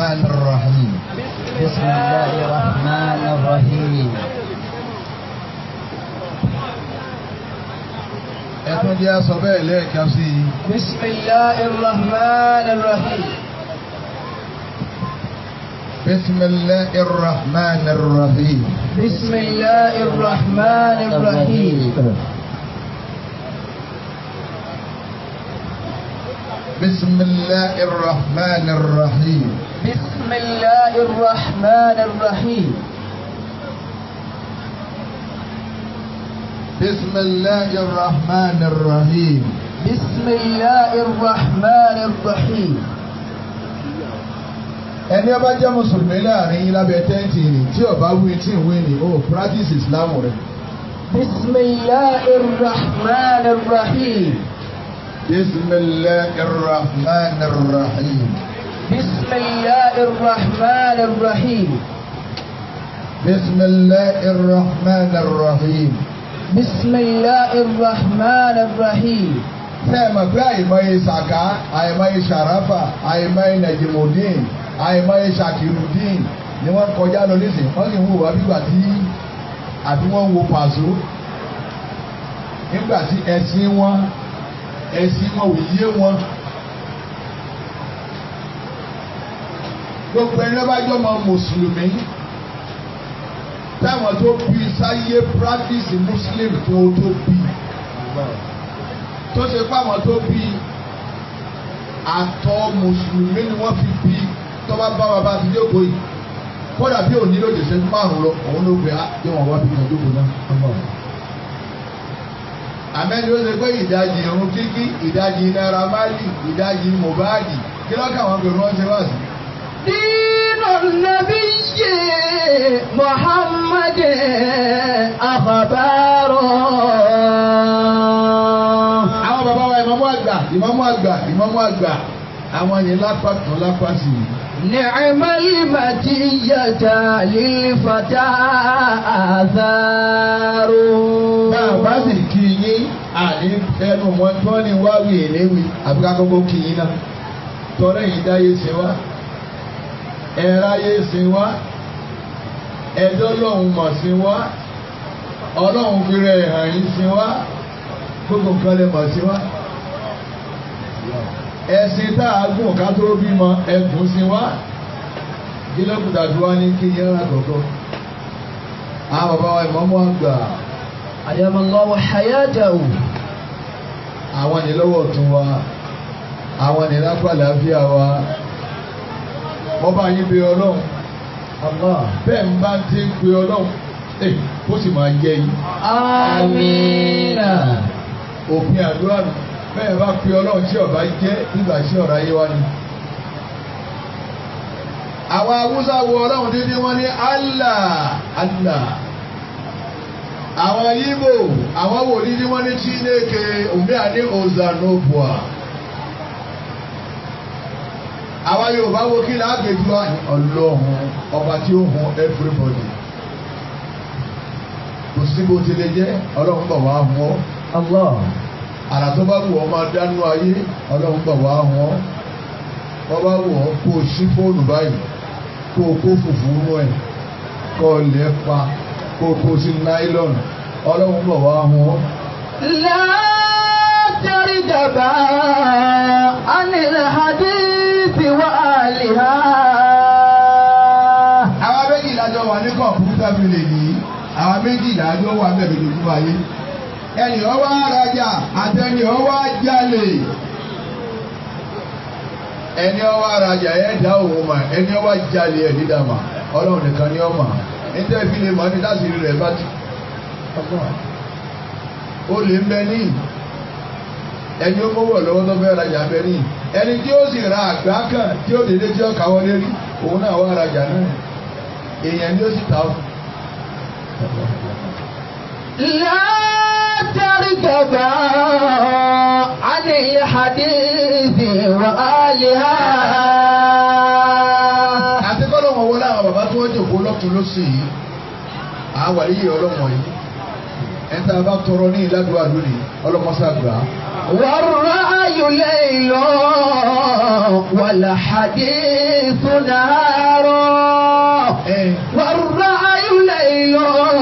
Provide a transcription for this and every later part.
الرحمن الرحيم. بسم الله الرحمن الرحيم. ẹtún jẹ́ aṣọ bẹ́ẹ̀ lẹ́ẹ̀kan sí i. بسم الله الرحمن الرحيم. بسم الله الرحمن الرحيم. بسم الله الرحمن الرحيم. بسم الله الرحمن الرحيم. بسم الله الرحمن الرحيم. بسم الله الرحمن الرحيم. بسم الله الرحمن الرحيم. ẹni ọba jẹ́ mùsùlùmí láàrin yín lábẹ́ tẹ́ǹtì ni tí ọba wí tí ìwé ni ó practice islam rẹ̀. بسم الله الرحمن الرحيم. بسم الله الرحمن الرحيم. بسم الله الرحمن الرحيم. بسم الله الرحمن الرحيم. بسم الله الرحمن الرحيم. ṣé ẹ mọ̀ pé àìmọye ṣàká àìmọye ṣàráfà àìmọye nàìjírímọ̀dín àìmọye ṣàkìrùdín ni wọ́n kọjá lọ nísìnyí wọ́n sì ń wò wá bígbà tí àbí wọ́n ń wo pàṣọ nígbà tí ẹ̀sìn wọn ò yé wọn. gbogbo ẹni ló bá jọ mọ mùsùlùmí táwọn tó bí sáyé practice muslim tó bí tó ṣe pé àwọn tó bí àtọ̀ mùsùlùmí ni wọ́n fi bí tó bá bá bàbá àti jókòó yìí kódà bí òní ló dé sẹ́jú márùn lọ òun ló gbé yé wọn wá bí kan jókòó náà. àmẹ́ni ó ṣe pé ìdajì irun kíkí ìdajì Naira Marley ìdajì Mohbad kí lọ́kàn àwọn pẹ̀lú wọn ṣe wá sí. دين النبي محمد أخباره. àwọn bàbá wa ìmámù àgbà àwọn yẹn lápá kan lápá sí i. نعم المتية للفتى آثار. náà bá sì kí yín àní ẹnu wọn tí wọ́n ní wá wí èléwì àbí ká kọ́kọ́ kí yín náà tọ́lẹ̀ yìí dáyé ṣe wá ẹ̀ráyé ṣe wá ẹ̀dọ́ lọ́hùn mọ̀ ṣe wá ọlọ́hun fi rẹ̀ hàn yín ṣe wá gbogbo nǹkan lè mọ̀ ṣe wá ẹ̀sìn tá a gùn ká tó bímọ ẹ̀gùn ṣe wá gílọ́kùtà tí wọ́n ní kí yẹn rà kọ̀ọ̀kan àwọn bàbá wa ìmọ̀mọ́ àgbà. أدام الله حياته. àwọn ní lọ́wọ́ tún wa àwọn ní lápá àlàáfíà wa wọ́n bá yín bí ọlọ́run bẹ́ẹ̀ ń bá ti ń pe ọlọ́run kó sì máa yẹ yín. Àmín. òfin àdúrà nù bẹ́ẹ̀ bá pe ọlọ́run tí ọba jẹ́ nígbà tí ọ̀rọ̀ ayé wa ni. àwọn Haúsá wo ọlọ́run dídí wọn ní Allah Allah. àwọn Ìgbò àwọn wòlíì ní wọ́n ní Chineke òmí àní Ozanobua. àwa Yorùbá wo kí lágbèjú wa Ọlọ́run ọba tí ó hun everybody. kò sí bó ti lè jẹ́ Ọlọ́run bọ̀ wá hun ọ́. Allah. àrà tó bá wù ọ́ máa dánú ayé Ọlọ́run bọ̀ wá hun ọ́. wọ́n bá wù ọ́ kó o ṣí fóònù báyìí kó o kó fùfú mú ẹ̀ kó o lè pa kókó sí nylon Ọlọ́run bọ̀ wá hun. látàrí dàbà anilẹ̀ hadithi wa aliha. àwa méjì lájọ wà ní kọ̀ǹpútà fìlẹ̀ yìí àwa méjì lájọ wà bẹ̀rẹ̀ lójú ayé ẹnì ọwọ́ arajà àtẹnì ọwọ́ ajalè ẹni ọwọ́ arajà ẹ̀ dá òun mà ẹni ọwọ́ ajalè ẹ̀ dídà mà Ọlọ́run nìkan ni ọ mà. níta ìfi lè mọ ní láti rí rẹ̀ bá ti ó lè ń bẹ ní ẹni ó mọ́wọ́ lọ́wọ́ tó fẹ́ rajà bẹ ní ẹni tí ó sì ra àgbá kan tí ó dédé tí ó káwọ́ lérí òun náà wá rajà náà èèyàn ni ó sì ta ó. látàrí dàbà anilẹ̀ hadithi wa aliha. àti kọ́ lọ́wọ́ wọlé àwọn bàbá tí wọ́n jòkó lọ́tún lọ́sìn yìí àwọn àríyé ọlọ́mọ yìí ẹ̀ńtà bá tọrọ ní ìlàdúrà lónìí ọlọ́mọṣàgbà. والرأي ليل والحديث نهارا والرعي ليل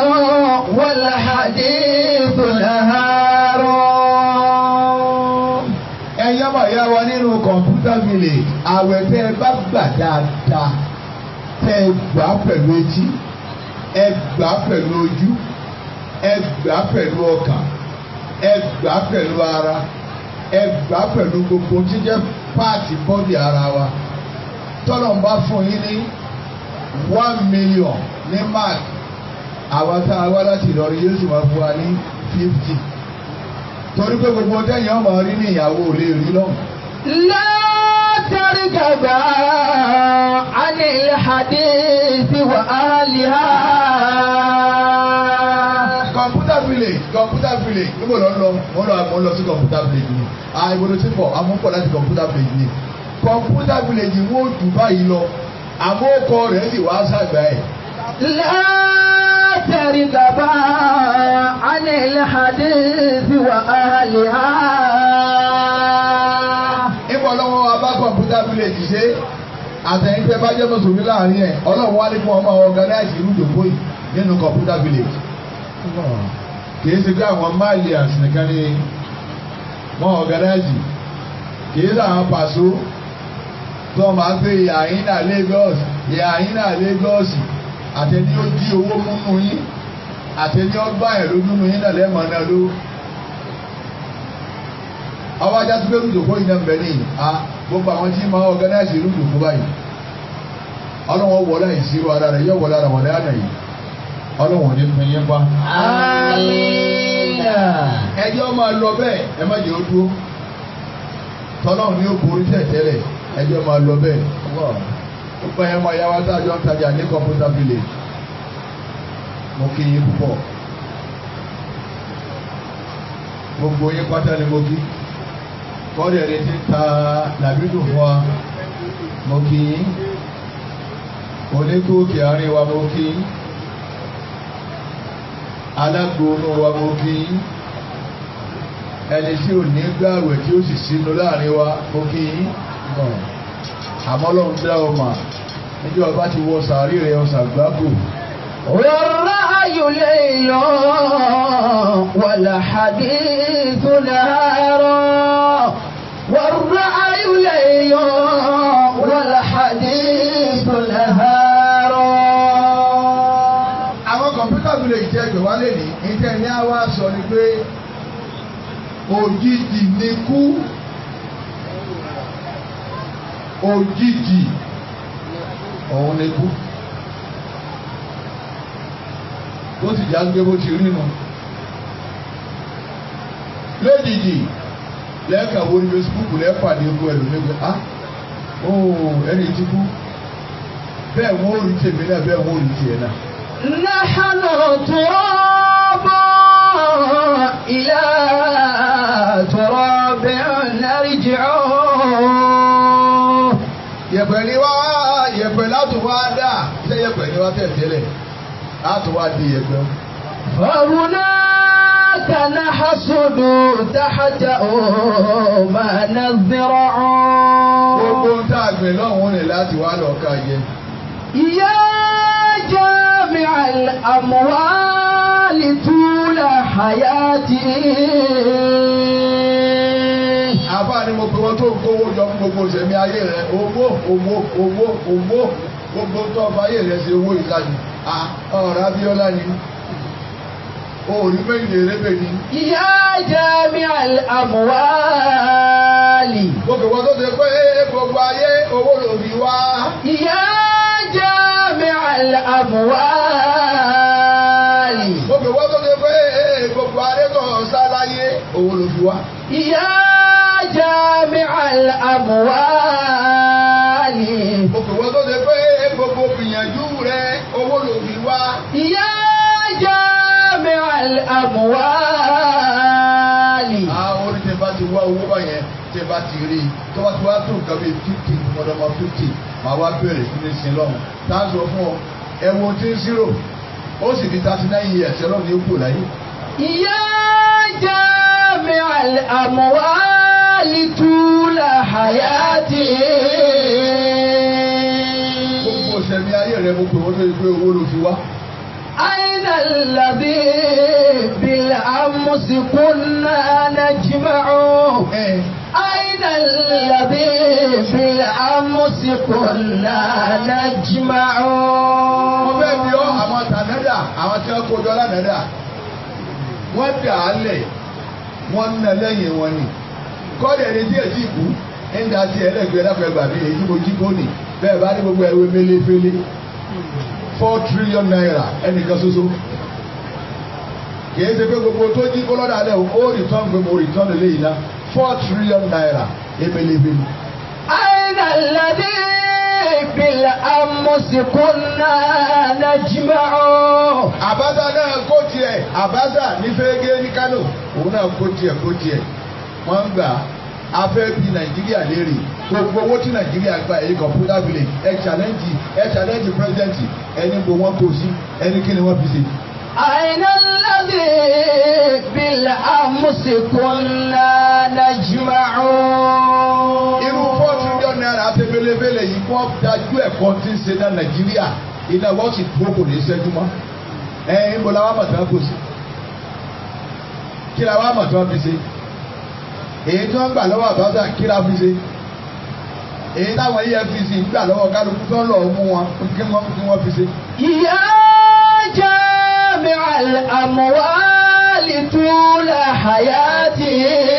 والحديث نهارا. ẹ̀yin ọmọ ìyá wa nínú kọ̀ǹpútà village àwẹ̀ tẹ́ ẹ bá gbà dáadáa tẹ́ ẹ gbà pẹ̀lú etí ẹ gbà pẹ̀lú ojú ẹ gbà pẹ̀lú ọkàn ẹ gbà pẹ̀lú ara ẹ gbà pẹ̀lú gbogbo jíjẹ́ páàtì bọ́dì ara wa tọ́lọ̀ ń bá fún yín ní 1 million ní mark àwa tá a wá láti Ìlọrin yóò sì máa fún wa ní 50 torí pé gbogbo tẹ́yìn ọmọ rí ní ìyàwó ò lè rí lọ́hùn. látàrí gàgà anil hadith wa aliha. Computer village níbo lọ lọ mo lọ sí computer village ni ìbòdò tí pọ̀ àmúpọ̀ láti computer village ni computer village wọ́n jù báyìí lọ àmọ́ ọkọ rẹ̀ sì wá sàgbà ẹ̀. látàrí gàgà anil hadith wa aliha. ìbọn lọ́wọ́ wa bá computer village ṣe àtẹ̀yìntẹ́ bá jẹ́ mùsùlùmí láàrin ẹ̀ ọlọ́run wá ní fún ọmọ organize irú ìdòkó yìí nínú computer village. kìí ṣe pé àwọn máàlì àsìnìkan ni wọ́n organize kìí ṣe àwọn pàṣọ tó máa ń pè ìyàyín náà Lagos àtẹni ó jí owó múnú yín àtẹni ó gbá ẹ̀ lójú nù yín náà lẹ́mọ̀ náà ló. àwọn ajá tó gbé rúdòkó yìí náà ń bẹ ní gbogbo àwọn tí máa organize rúdòkó báyìí ọlọ́wọ́n wọlé ìṣirò ara rẹ̀ yóò wọlé ara wọlé àná yìí ọlọ́wọ́n ní fún yín pa. ẹjọ́ máa lọ bẹ́ẹ̀ ẹ má jẹ́ ó dúró tọ́lọ́run ní ó borí tẹ̀tẹ́lẹ̀ ẹjọ́ máa lọ bẹ́ẹ̀ ó pẹ́ yẹn máa yáwá tá a jọ ń tajà ní computer village mo kí yín púpọ̀ gbogbo yín pátá ni mo kí kọ́ọ̀dù ẹ̀rí ti ta làbídùn fún wa mo kí yín oníkóòkè àárín wa mo kí yín alágbóònù wa mo kí yín ẹni tí ò ní gbààwẹ̀ tí ó sì sínú láàrin wa mo kí yín àmọ́ lọ́run dá ọ mà níjọ́ ọba ti wọ sàárì rẹ̀ ọ̀sà gbáko. والرأي ليل والحديث نهارا والرأي ليل والحديث نهارا. àwọn kọ̀mpútà mi lè jẹ́ ìgbè wálé ní ìjẹ́ ní àwa sọ ni pé òjijì ni kú òjijì òun ni kú tó sì já gbé bó ti rí nu lójijì lẹ́ẹ̀kan wo ni Facebook lẹ́ẹ̀pàdé ewu ẹlòmígbé ẹni tí kú bẹ́ẹ̀ wọ́n ò rí tèmi náà bẹ́ẹ̀ wọ́n ò rí tiẹ̀ náà. نحن تراب إلى تراب نرجع. yẹ̀pẹ̀ ni wá yẹ̀pẹ̀ láti wá dà ṣé yẹ̀pẹ̀ ni wá tẹ̀tẹ̀lẹ̀ láti wá di yẹ̀pẹ̀. فهناك نحصد تحته ما نزرع. gbogbo ń tà gbìn lọ́hùn-ún ni láti wá lọ́ọ́ ká jẹ. يا جامع الأموال طول حياتي. àbá ni mo pe wọn tó ń kówó jọ fún gbogbo ìṣẹ̀mí ayé rẹ owó gbogbo tó ọba ayé rẹ ṣe owó ìlànà ọ̀rọ̀ Abíọ́lá ni orí méjì rẹ́bẹ̀ ni. يا جامع الأموال. gbogbo wọn tó ṣe pé gbogbo ayé owó lòdì wá. يا جامع الأموال. gbogbo wọn tó ṣe pé gbogbo ayé tó sáláyé owó lòdì wá. يا جامع الأموال. gbogbo wọn tó ṣe pé gbogbo gbìyànjú rẹ owó lòdì wá. يا جامع الأموال. àwọn oníṣẹ́ bá ti wá owó báyẹn tẹ́ bá ti rí tó bá ti wá tó nǹkan bíi 50 ọmọdéma 50 máa wá bẹ̀rẹ̀ sí ní sin lọ́hùn tá a sọ fún ọ ẹ̀wọ̀n tí ń zero ó sì di 39 years ẹlọ́run ní kú láyé. يا جامع الأموال طول حياتي. mo pè wọ́n tó yẹ pé owó ló fi wá. أين الذي بالأمس كنا نجمع أين الذي بالأمس كنا نجمع. wọ́n fẹ́ bí ọ́ àwọn tànádà àwọn tí wọ́n kojọ́ lánàá wọ́n dà á lẹ̀ wọ́n ń nà lẹ́yìn wọn ni kọ́ọ̀dù ẹni tí èyí kú ń da sí ẹlẹ́gbẹ̀ẹ́ lápẹ̀gbà bí èyí mo jí bóni bẹ́ẹ̀ bá ní gbogbo ẹ̀wé mélefélé 4 trillion naira ẹnìkan ṣoṣo kìí ṣe pé gbogbo tó jí kó lọ́dà lẹ̀ ó return pé mo return lè yìí ná 4 trillion naira emelefélé. أين الذي بالأمس كنا نجمع. àbáṣà náà kó tiẹ̀ àbáṣà ní fẹ́ẹ́gẹ́ ní Kánò òun náà kó tiẹ̀ wọ́n ń gbà afẹ́ bí Nàìjíríà léèrè gbogbo owó tí Nàìjíríà gba èyí kọ̀mpútà village ẹ challenge president ẹni bo wọn kò sí ẹni kí ni wọ́n fi ṣe. أين الذي بالأمس كنا نجمع. irú 4 trillion naira àti belebele yìí wọ́n dájú ẹ̀kọ́ tí ń ṣe ní Nàìjíríà iná wọ́n sì dúró kò ní í ṣẹ́jú mọ́ ń bọ̀ làwọn àmọ̀tán kò sí kí làwọn àmọ̀tán fi ṣe èyí tí wọ́n gbà lọ́wọ́ àbáṣà kí la fi ṣe èyí táwọn EFCC gbà lọ́wọ́ kálukú tó ń lọ mú wọn kí wọ́n fi ṣe. يا جامع الأموال طول حياتي.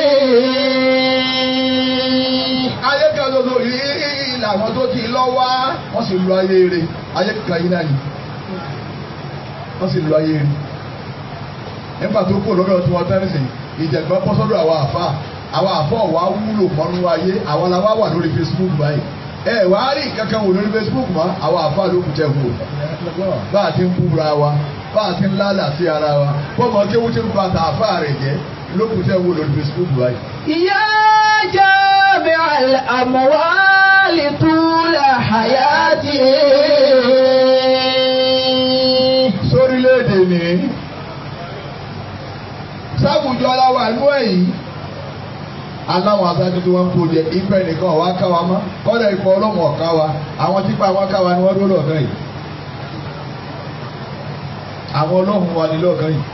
ayé kan lọ́dọ̀ yìí làwọn tó ti lọ wá wọ́n sì lu ayé rẹ̀ ayé kan yìí náà ni wọ́n sì lu ayé rẹ̀ nígbà tó kú lọ́dọ̀ tí wọ́n tẹ́lẹ̀ sí ìjẹ̀gbọ́n bọ́ sọ́dọ̀ àwọn àfọ́ wa wúlò mọ́nú ayé àwọn la wá wà lórí Facebook báyìí wà á rí kankan wò lórí Facebook mọ́ àwọn àfọ́ ló kù jẹ́ wò bá a ti ń búra wa bá a ti ń lálà sí ara wa fọmọ kéwú tí ń ba tààfà rẹ̀ jẹ́ ló kù jẹ́ wò lórí Facebook báyìí. يا جامع الأموال طول حياتي. sórílẹ̀-èdè ní sáwùjọ aláwọ̀ àánú ẹ̀yìn aláwọ̀ aṣáájú tí wọ́n ń kó jẹ ìfẹ́ nìkan ọ̀wá ká wa mọ́ kọ́dà ikọ̀ ọlọ́mọ ọ̀ká wa àwọn típa wọn ká wa ni wọ́n dúró lọ́ọ̀kan yìí àwọn ọlọ́run wa ni lọ́ọ̀kan yìí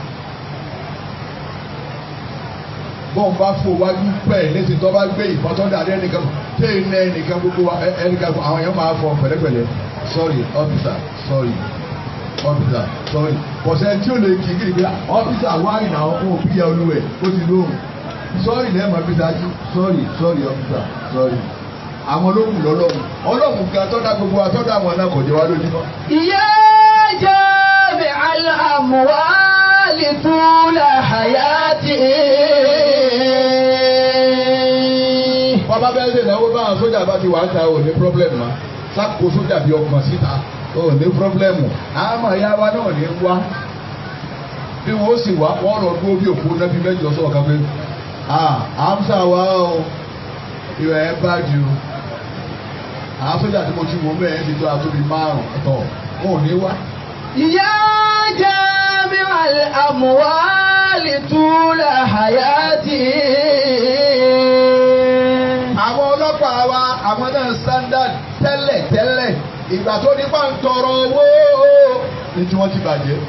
bọ́n bá fò wájú pẹ́ lẹ́sìn tó bá gbé ìbọn tó dà lẹ́nìkan tẹ́ iná ẹnìkan gbogbo ẹnìkan àwọn èèyàn máa fọ pẹ̀lẹ́pẹ̀lẹ́ sorry officer sorry officer sorry kọ̀sẹ̀ tí ó lè kí kiri pé officer wá ìnà àwọn fún òbí yẹn olúwẹ̀ ó ti lóhùn sorry lẹ́ẹ̀mọ́ bí dájú sorry officer sorry àwọn olóhùn lọ́lọ́hùn ọlọ́hùn gan tọ́da gbogbo àtọ́da àwọn náà kò jẹ́ wá lójúmọ́. يا جامع الأموال طول حياتي. bàbá bẹ́ẹ̀ ṣe ìnáwó báwọn sójà bá ti wà ń ta ò ní pírọ́blẹ̀mù mọ́ sáko sójà bí ọkàn síta ò ní pírọ́blẹ̀mù àmọ́ ìyá wa náà ní wá bí wọ́n sì wá wọ́n lọ dúró bí òkú náà bí mẹ́jọ sọ̀rọ̀ kan pé àmsà wa o ìwẹ̀ ẹ̀ bá jù àwọn sójà tí mo ti wò mẹ́rin ti tó àtúbí márùn-ún tọ̀ wọn ò ní wá. يا جامع الأموال طول حياتي. àwọn ọlọ́pàá wa àwọn náà standard tẹ́lẹ̀ ìgbà tó ní bá ń tọrọ owó ní tí wọ́n ti bàjẹ́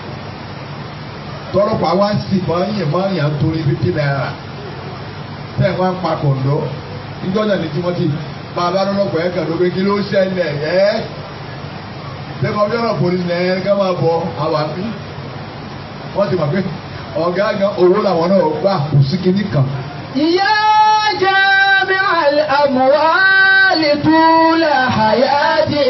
tọrọpàá wá ń sì máa ń yàn torí 50 naira tẹ́ wọ́n ń pa kọ̀ǹdọ́ níjọ́ náà ní tí wọ́n ti bàbá lọ́lọ́pàá yẹn kàn ló pé kí ló ṣẹlẹ̀ lẹ́kọ̀ọ́ bí ọ̀rọ̀ polisi náà yẹn ká máa bọ̀ àwọn àbí wọ́n ti mọ̀ pé ọ̀gá gan owó làwọn náà gbà kù sí kinní kan. يا جامع الأموال طول حياتي.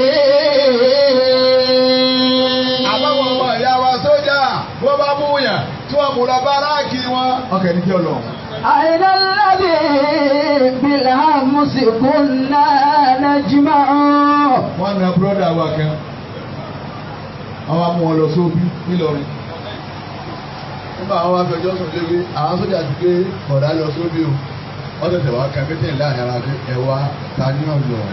àbáwọn ọmọ ìyá wa sójà wọ́n bá mú yàn tí wọ́n mú lọ báráàkì wọn. ọkẹ́ ní kí ọ lọ. أين الذي بالأمس كنا نجمع. wọ́n na búrọ́dà wa kan àwọn amú wọn lọ sóbí nílọrin nígbà àwọn afẹjọ́ sùn léwé àwọn sójà ti gbé ọ̀dà lọ sóbí o wọ́n tẹ̀sẹ̀ wá kan pété láàrin ara pé ẹ̀wà ta ní ọ̀dọ̀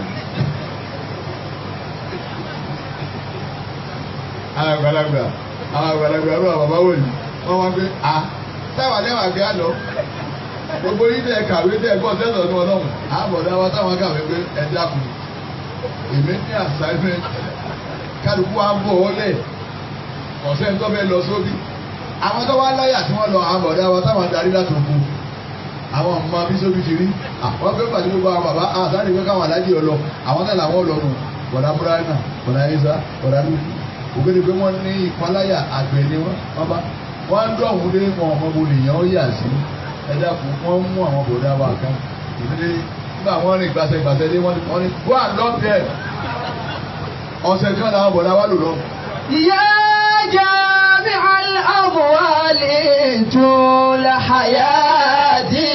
àwọn àgbàlagbà ọ̀rọ̀ àbàbá wòlíì wọ́n wá pé táwa lẹ́wà gbé àlọ́ gbogbo yìí tẹ̀ kàwé tẹ̀ gbọ́ tẹ̀sán ní ọlọ́run àbọ̀dá wa táwọn kàwé pé ẹ dákun èmi ní assignment kálukú wa ń bọ̀ ọ́ lẹ̀ ọ̀sẹ̀ tó fẹ́ lọ sóbì àwọn tó wá láyà tí wọ́n lọ àwọn ọ̀dà wa táwọn darí láti òkú àwọn ọmọ bí sóbì ti rí àwọn fẹ́ pàdé gbogbo àwọn bàbá àtàrí pé káwọn aláàjì ọlọ àwọn náà làwọn ọlọ́run bọ̀dá búráìnà bọ̀dá ẹ̀sà bọ̀dá lùkù òkèdè pé wọ́n ní ìpaláyà àgbẹ̀ ni wọ́n bá wọ́n ń dọ̀hún dé wọn ọmọ wo nìyẹn ó yà sí ẹ̀dá kù wọ́n mú àwọn bọ̀dá wa kan ìdílé nígbà wọ́n rìn gbàsẹ̀gbàsẹ̀ dé wọ́n ní go and lock there ọ̀sẹ̀ kan làwọn bọ̀dá wa lò lọ. يا جامع الأموال طول حياتي.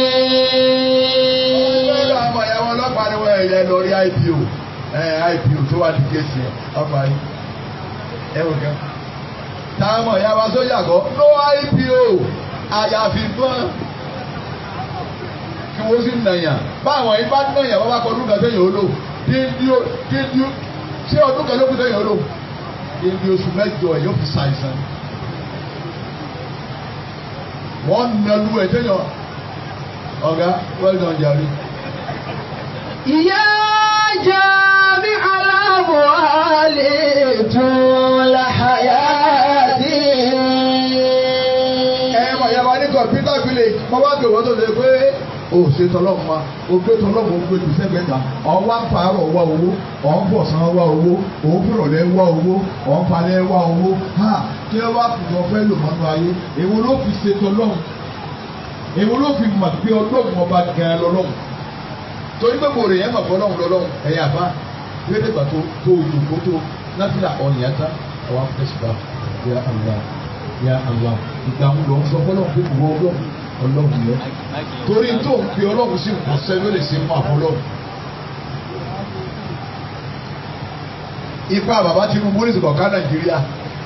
ọmọ ìyàwó ọlọ́pàá ni wọ́n ẹ̀yẹ lọ rí IPO tó wà ní kéèsì ọkọ̀ ayé ẹ̀wọ̀n kan. táwọn ọmọ ìyàwó sójà kọ́ no IPO àyàfi gbọ́n kí wọ́n sì nàyàn báwọn yìí bá nàyàn wọ́n bá kọ́ ọdún kan sẹ́yìn ó lò ṣé ọdún kan ló kù sẹ́yìn ó lò ibi oṣù mẹ́jọ ẹ̀ yóò fi ṣàìsàn wọ́n nàlú ẹ̀ tẹ́yàn ọ̀gá well done jàre. يا جامع الأموال طول حياتي. mọ̀ yàrá ní kọ̀mpútà village mo bá gbé wọ́n tó lè pé o ṣe tọ́lọ́mù ma o gbé tọ́lọ́mù o gbé tùsẹ́ gbẹ̀ta ọ̀wá ń parọ́ wá owó ọ̀nbọ̀sán wá owó òǹfọ̀rọ̀lẹ́ wá owó ọ̀nfalẹ́ wá owó ha kí ló wá kùtọ̀ fẹ́ lò mọ́nú ayé èwo ló fi ṣe tọ́lọ́mù èwo ló fi mọ̀ pé ọlọ́mù ọba gan-an lọ́lọ́mù torí pé mo rè yẹn mọ̀ fọ́ lọ́mù lọ́lọ́mù ẹ̀yà àbá gbẹ́dẹ̀ gbà tó ojú kó tó náfìlà ọ̀nìyàtà ọ̀wá fẹ́ṣibà ya Allah ya Allah ìgbà ń lọ sọ fọlọ́mù pé kò wọ́ ọlọ́mù yẹn torí tó ń fi ọlọ́run sí ọ̀sẹ̀ ló lè ṣe fún àfọlọ́run. ipa bàbá Tinubu ní ìsìnkọ̀ ká Nàìjíríà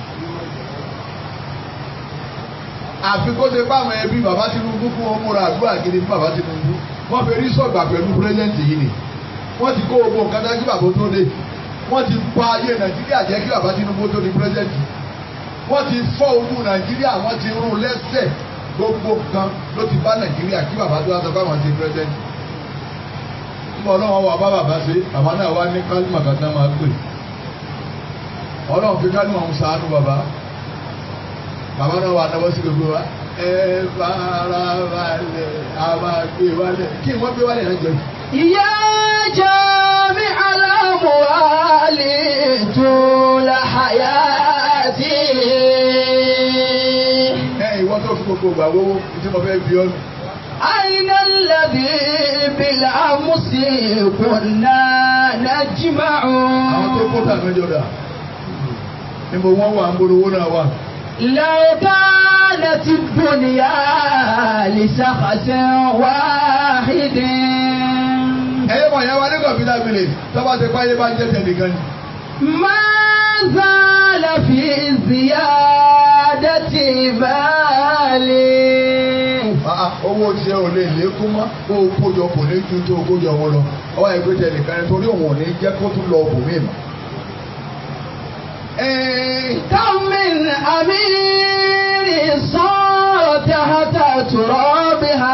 àfi kó ṣe báwọn ẹbí bàbá Tinubu fún wọn múra àdúrà gidi fún bàbá Tinubu wọ́n fi rí sọ̀gbà pẹ̀lú pírẹ́sẹ̀ntì yìí ni wọ́n ti kó ogun nǹkan dájú bàbá tó dé wọ́n ti pa ayé Nàìjíríà jẹ́ kí bàbá Tinubu tó di pírẹ́sẹ̀ntì wọ́n ti fọ́ ogun Nàìjíríà wọ́n ti rún lẹ́sẹ̀ gbogbo kan ló ti bá Nàìjíríà kí bàbá tó wá sọ fáwọn ti pírẹsidẹ́ntì. nígbà ọlọ́run wà bá bàbá ṣe bàbá náà wá ní kálímà kan náà máa pè ọlọ́run fi kálímà ń ṣàánú bàbá náà wà náwó sí gbogbo wa ẹ fara balẹ̀ a máa gbé wálẹ̀ kí wọ́n gbé wálẹ̀ náà jẹ. يا جامع الأموال طول حياتي. ìwọ́n tó fi gbogbo ìgbà wọ́wọ́ tí mo fẹ́ bí ọ́nù. أين الذي بالأمس كنا نجمع. àwọn tó kó tàbí jọ̀dá níbo wọ́n wà ń bolo owó náà wà. لو كانت الدنيا لشخص واحد. ẹ̀yẹ́ mọ̀ yẹn wá ní kọ̀mpútà village tọ́ba ti páyé bá ń jẹ́ tẹ̀lé ما زال في زيادة بالي. owó tiẹ̀ ò lè lékún mọ́ kó o kójọ kò ní ju tó o kójọ wọn lọ ọwọ́ ẹgbẹ́ tẹ̀ nìkan ni torí òun ò ní jẹ́ kó tún lọ bùnmí mọ́. كم من أمير صار تحت ترابها.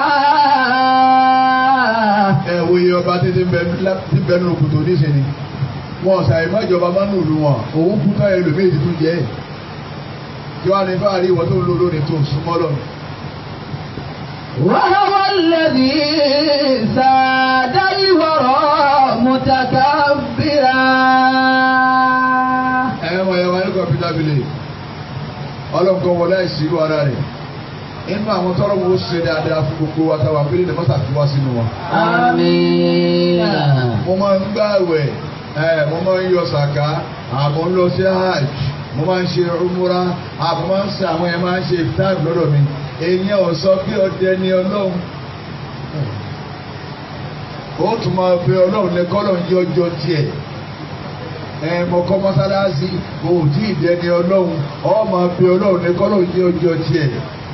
wo iye ọba títí bẹ nínú kòtò nísìnyí wọn ṣàì má ìjọba máa ń nù lù wọn òun kú táyà ẹlòmíì ti tún jẹ ẹ kí wọn ní fáàrí ìwọ tó ń lò lónìí tó ń súnmọ́ lọ. وهو الذي زاد الورى متكبرا. wọ́n yẹ wọ́n ní kọ̀mpútà village ọlọ́nkọ́ wọlé ìṣirò ara rẹ̀ inú àwọn tọrọ wo ṣe dáadáa fún gbogbo wa táwa abẹ́lé ní mọ́tà fi wá sínú wa. àmín. mo máa ń gbààwẹ̀ mo máa ń yọ sàká àmọ́ ń lọ sí hajj mo máa ń ṣe umura àmọ́ máa ń ṣe àwọn ẹ̀ máa ń ṣe iftar lọ́dọ̀ mi èèyàn ò sọ pé ọdẹ ni ọlọ́run ó tún máa fi ọlọ́run ní kọ́lọ̀ ń yọ ọjọ́ tiẹ̀ mo kọ́ mọ́sálásí kò tí ì dẹni ọlọ́run ọ máa fi ọlọ́run ní kọ́lọ̀ ń yọ ọjọ́ tiẹ̀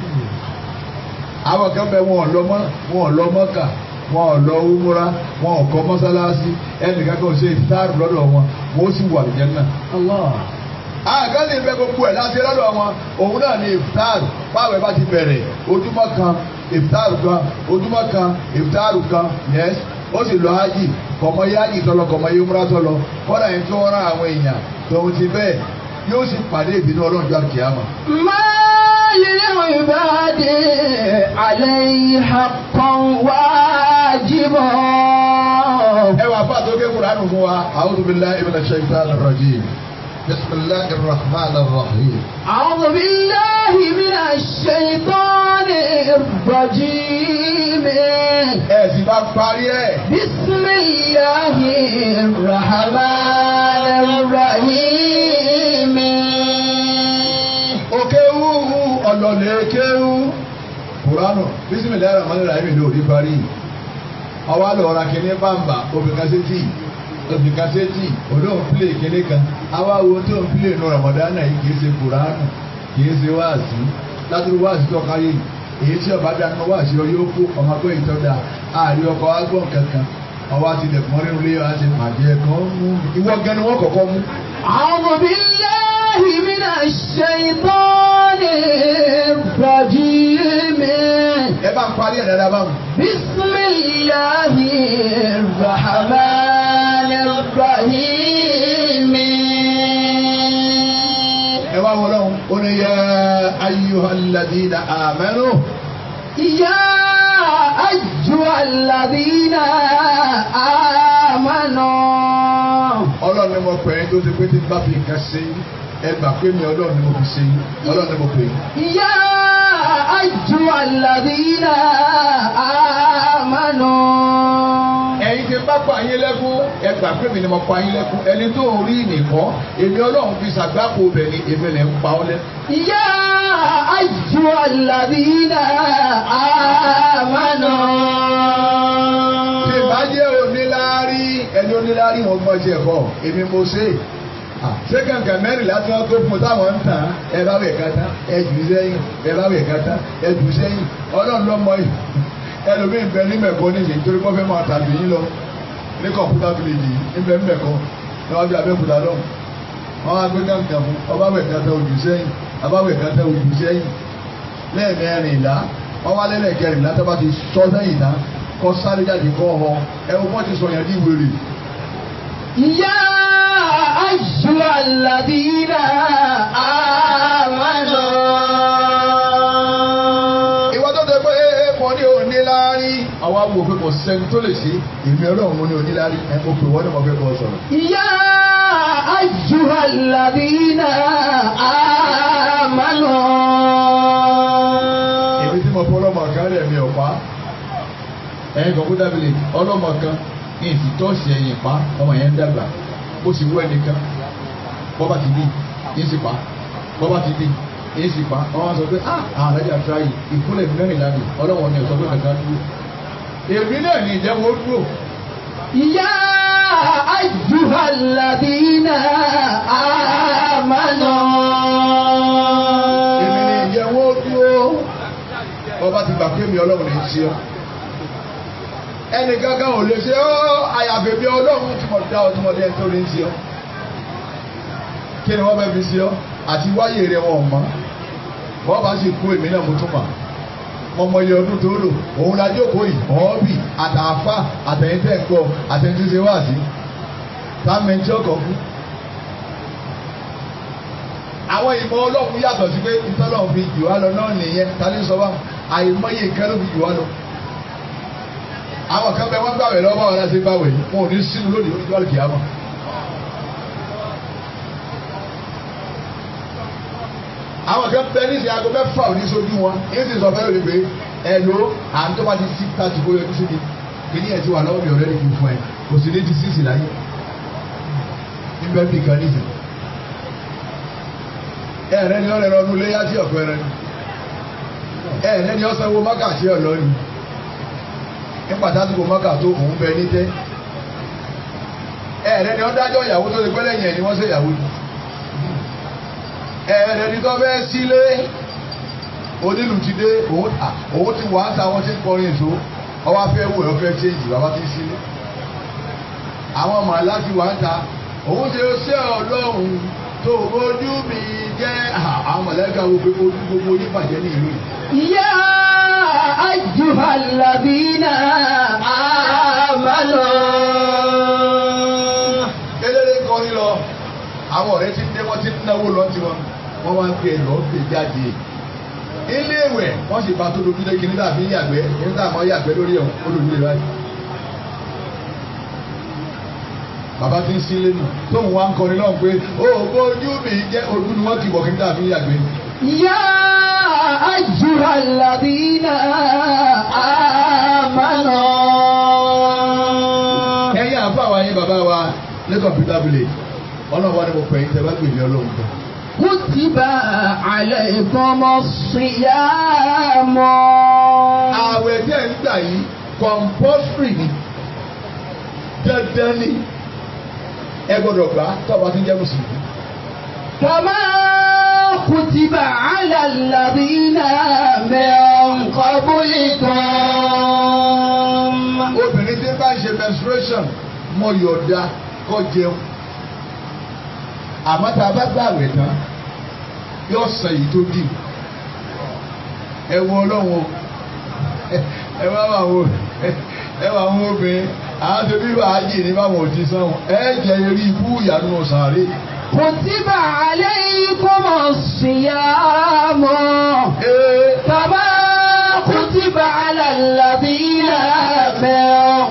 àwọn kan bẹ wọn ò lọ mọ́kà wọn ò lọ umura wọn ò kọ́ mọ́sálásí ẹnìkan kan ò ṣe iftar lọ́dọ̀ wọn wọ́n sì wà ní Jánnà. àgálì bẹ gbogbo ẹ̀ láti lọ́dọ̀ wọn òun náà ní iftar báwo ẹ bá ti bẹ̀rẹ̀ ojúmọ́ kan iftar kan ojúmọ́ kan iftar kan yes ó sì lọ hajj kọmọ yáàjì tọlọ kọmọ yomura tọlọ kọ́dà yẹn tó rán àwọn èèyàn tòun ti bẹ́ẹ̀ yóò sì pàdé ìbínú ọlọ́run jọ àkíyàmá. ما للعباد عليه حقا واجبا. ẹ wà fún àtọ́kẹ́ Kùránì fún wa. A'udhu billahi minash shaitanir rajim. Bismillahir rahmanir rahim. أعوذ بالله من الشيطان الرجيم. ẹ sì bá parí ẹ̀. بسم الله الرحمن الرحيم. òkèwú ọ̀lọ́lẹ̀ kéwú. Kùránì Bismillahir rahmanir rahim ló rí parí. ọwọ́ àlọ́ ọ̀rá kìíní bàmbà obìnrin kasẹ́tì olóhùn pílè kìíní kan. àwa wo tó ń pílè nu Ramadan yìí kìí ṣe Kùránì kìí ṣe wáàsí látúrú wáàsí tó káyé yìí. èyí tí ọba dáná wáàsí ọ yóò kó ọmọ pé ìtọ́jà ààrẹ ọkọ̀ agbọ̀n kankan ọwọ́ àti ilẹ̀kùn rírun lé àti pàjẹ́ kan mú ìwọ gan ni wọ́n kọ́kọ́ mú. أعوذ بالله من الشيطان الرجيم. ẹ bá ń parí ẹ̀ dáadáa báwọn. بسم الله الرحمن الرحيم. ẹ wá wọ lọ́hùn ó ní yá ayyuhal ladina amanu. يا أيها الذين آمنوا. ọlọ́run ni mo pè é tó ti pé tí bá fi nǹkan ṣe ẹ gbà pé mi ọlọ́run ni mo fi ṣe ọlọ́run ni mo pè é. يا أيها الذين آمنوا. ẹ̀yin ti bá pa yín lẹ́kún ẹ gbà pé mi ni mo pa yín lẹ́kún ẹni tó ń rí nìkan èmi ọlọ́run fi ṣàgbákò bẹ̀ ni èmi lè ń pa ọ́ lẹ́kún. يا أيها الذين آمنوا. tí ìbàjẹ́ oníláárí ẹni oníláárí wọn gbọ́ jẹ́ ẹ̀kọ́ èmi mo ṣe ṣé kankan mẹ́rìnlá tí wọ́n tó fún táwọn ń tàn ẹ bá wẹ̀ kátá ẹ jù sẹ́yìn ẹ bá wẹ̀ kátá ẹ jù sẹ́yìn ọlọ́run lọ́mọ yìí ẹlòmíín bẹ ní mẹ̀kọ́ níyì nítorí wọ́n fẹ́ máa tàbí yín lọ ní kọ̀ǹpútà fìlèjì níbẹ̀ ń mẹ̀kọ́ ní wọ́n fi Abẹ́òkúta lọ wọ́n wá gbé kankan fún ọba wẹ̀ kátá ojú sẹ́yìn ọba wẹ̀ kátá ojú sẹ́yìn lẹ́ẹ̀mẹ́rìnlá wọ́n wá lẹ́lẹ́kẹrìnlá tó bá ti sọ sẹ́yìn náà kọ́ sáré jáde kọ́ ọ ẹ wọ́n ti sọ yẹn ní wèrè. يا أيها الذين آمنوا. ìwọ tó tẹ pé mo ní oníláárí àwa wo pé kò sẹ́ni tó lè ṣe èmi ọlọ́run mo ní oníláárí ẹ mo pè wọ́n ní mo fẹ́ kọ́ sọ̀rọ̀. يا أيها الذين آمنوا. èmi tí mo fọ́ ọlọ́mọ kan rẹ̀ mi ò pa ẹ̀yin kọ̀ǹpútà village ọlọ́mọ kan ní ìfitọ́sí ẹ̀yìn pa ọmọ yẹn ń dàgbà ó sì wú ẹnìkan bọ́bá ti di yín sì pa bọ́bá ti di yín sì pa wọ́n wá sọ pé àwọn alájà tra yìí ìkúlẹ̀ mẹ́rìnlá ni ọlọ́wọ́ ni ọ̀sọ́ pé kankan dúró èmi náà ní ìjẹ́wọ́ dúró. يا أيها الذين آمنوا. èmi ní ìjẹ́wọ́ dúró bọ́bá ti gbà pé mi ọlọ́run ní í ṣe ọ́ ẹnì kankan ò lè ṣe ọ́ àyàfẹ́ bí ọlọ́run tí mo dá ọ tí mo dé tó lè ń ṣe ọ́ kí ni wọ́n fẹ́ fi ṣe ọ́ àti wáyé rẹ̀ wọn ò mọ́ wọ́n bá sì kú èmi náà mo tún mà mo mọ iye ọdún tó lò òun la jókòó yìí ọ̀ọ́bì àtàfà àtẹ̀yìntẹ̀ ń gbọ́ àtẹ̀yìntẹ̀ ṣe wá sí táàmẹ̀ntì ọkọ̀ fún. àwọn ìmọ̀ ọlọ́run yàtọ̀ sí pé ìtọ́lọ́run fi jù wá lọ náà nìyẹn tani sọ wá àìmọye nǹkan ló fi jù wá lọ. àwọn kan bẹ wọ́n gbàwẹ̀ lọ́wọ́ ọ̀rẹ́ ṣe gbàwẹ̀ wọn ò ní sínú lónìí oníjọ́ àlùkìyámà. àwọn kan bẹ ní ìsìn aago mẹ́fà òní sójú wọn èyí sì sọ fẹ́ lórí pé ẹ lo à ń tó bá ti sí tàbí kó yọjú sí mi kíní ẹ̀ ti wà lọ́wọ́ mi ọ̀rẹ́ rẹ̀ kì í fún ẹ kò sì ní ti sísì láyé níbẹ̀ bí kan nísìn. ẹ̀rẹ́ ni ọ̀rẹ́ rọnú léyà tí ọ̀pẹ rẹ ni ẹ̀rẹ́ ni ọ̀sán wo mọ́kà sí ọ̀lọ́ ni nípa tásìkò mọ́kà tó òun bẹ ní tẹ́ ẹ̀rẹ́ ni ọ̀dájọ́ ìyàwó tó ti pẹ́ lẹ́yìn ẹ̀ ni wọ́n ṣe ìyàwó ni ẹ̀rẹ́ ni tó fẹ́ sílé onílù ti dé òun ti wà á ta wọn ti ń kọrin èso ọwọ́ afẹ́ wò ẹ̀ fẹ́ ṣéǹjì bàbá ti sílé àwọn ọmọ aláti wà á ta òun ti ṣe ọlọ́run tó ojú mi jẹ́ àwọn mọ̀lẹ́ka wo pé ojú gbogbo yín bàjẹ́ ní ìlú yìí. يا أيها الذين آمنوا. eléré kọrin lọ àwọn ọ̀rẹ́ ti dé wọ́n ti náwó lọ tiwọn wọ́n wá ń pè lọ pè jáde ilé ìwẹ̀ wọ́n sì bá tó dojú lé kìnìún tàbí yàgbẹ́ kìnìún tàbí yàgbẹ́ lórí ẹ̀ olùdílé báyìí. bàbá ti ń sílé nù tóun wá ń kọrin náà pé ó bójú mi jẹ́ ojú ni wọ́n kì bọ̀ kìnìún tàbí yàgbẹ́. يا أيها الذين آمنوا ẹ̀yin àbá wa yín bàbá wa ní kọ̀mpútà village ọlọ́run wa ni mo pè é tẹ́ bá gbèmí ọlọ́run kan. كتب عليكم الصيام. ààwẹ̀ tẹ́ ń gbà yìí compulsory ni dandan ni ẹ gbọ́dọ̀ gbà tọ́ba tí ń jẹ́ mùsùlùmí. كما كتب على الذين من قبلكم. obìnrin tí bá ń ṣe menstruation mọ yọ̀ọ̀da kó jẹun àmọ́ tá a bá gbààwẹ̀ tán yóò san èyí tó dì ẹ wọ ọlọ́run ẹ wá wà wọ ẹ wà wọ obìnrin àwọn tó bí wàá jì ní báwọn ò ti sanwó ẹ jẹ eré ibú ìyanu sàárè. كتب عليكم الصيام كما كتب على الذين من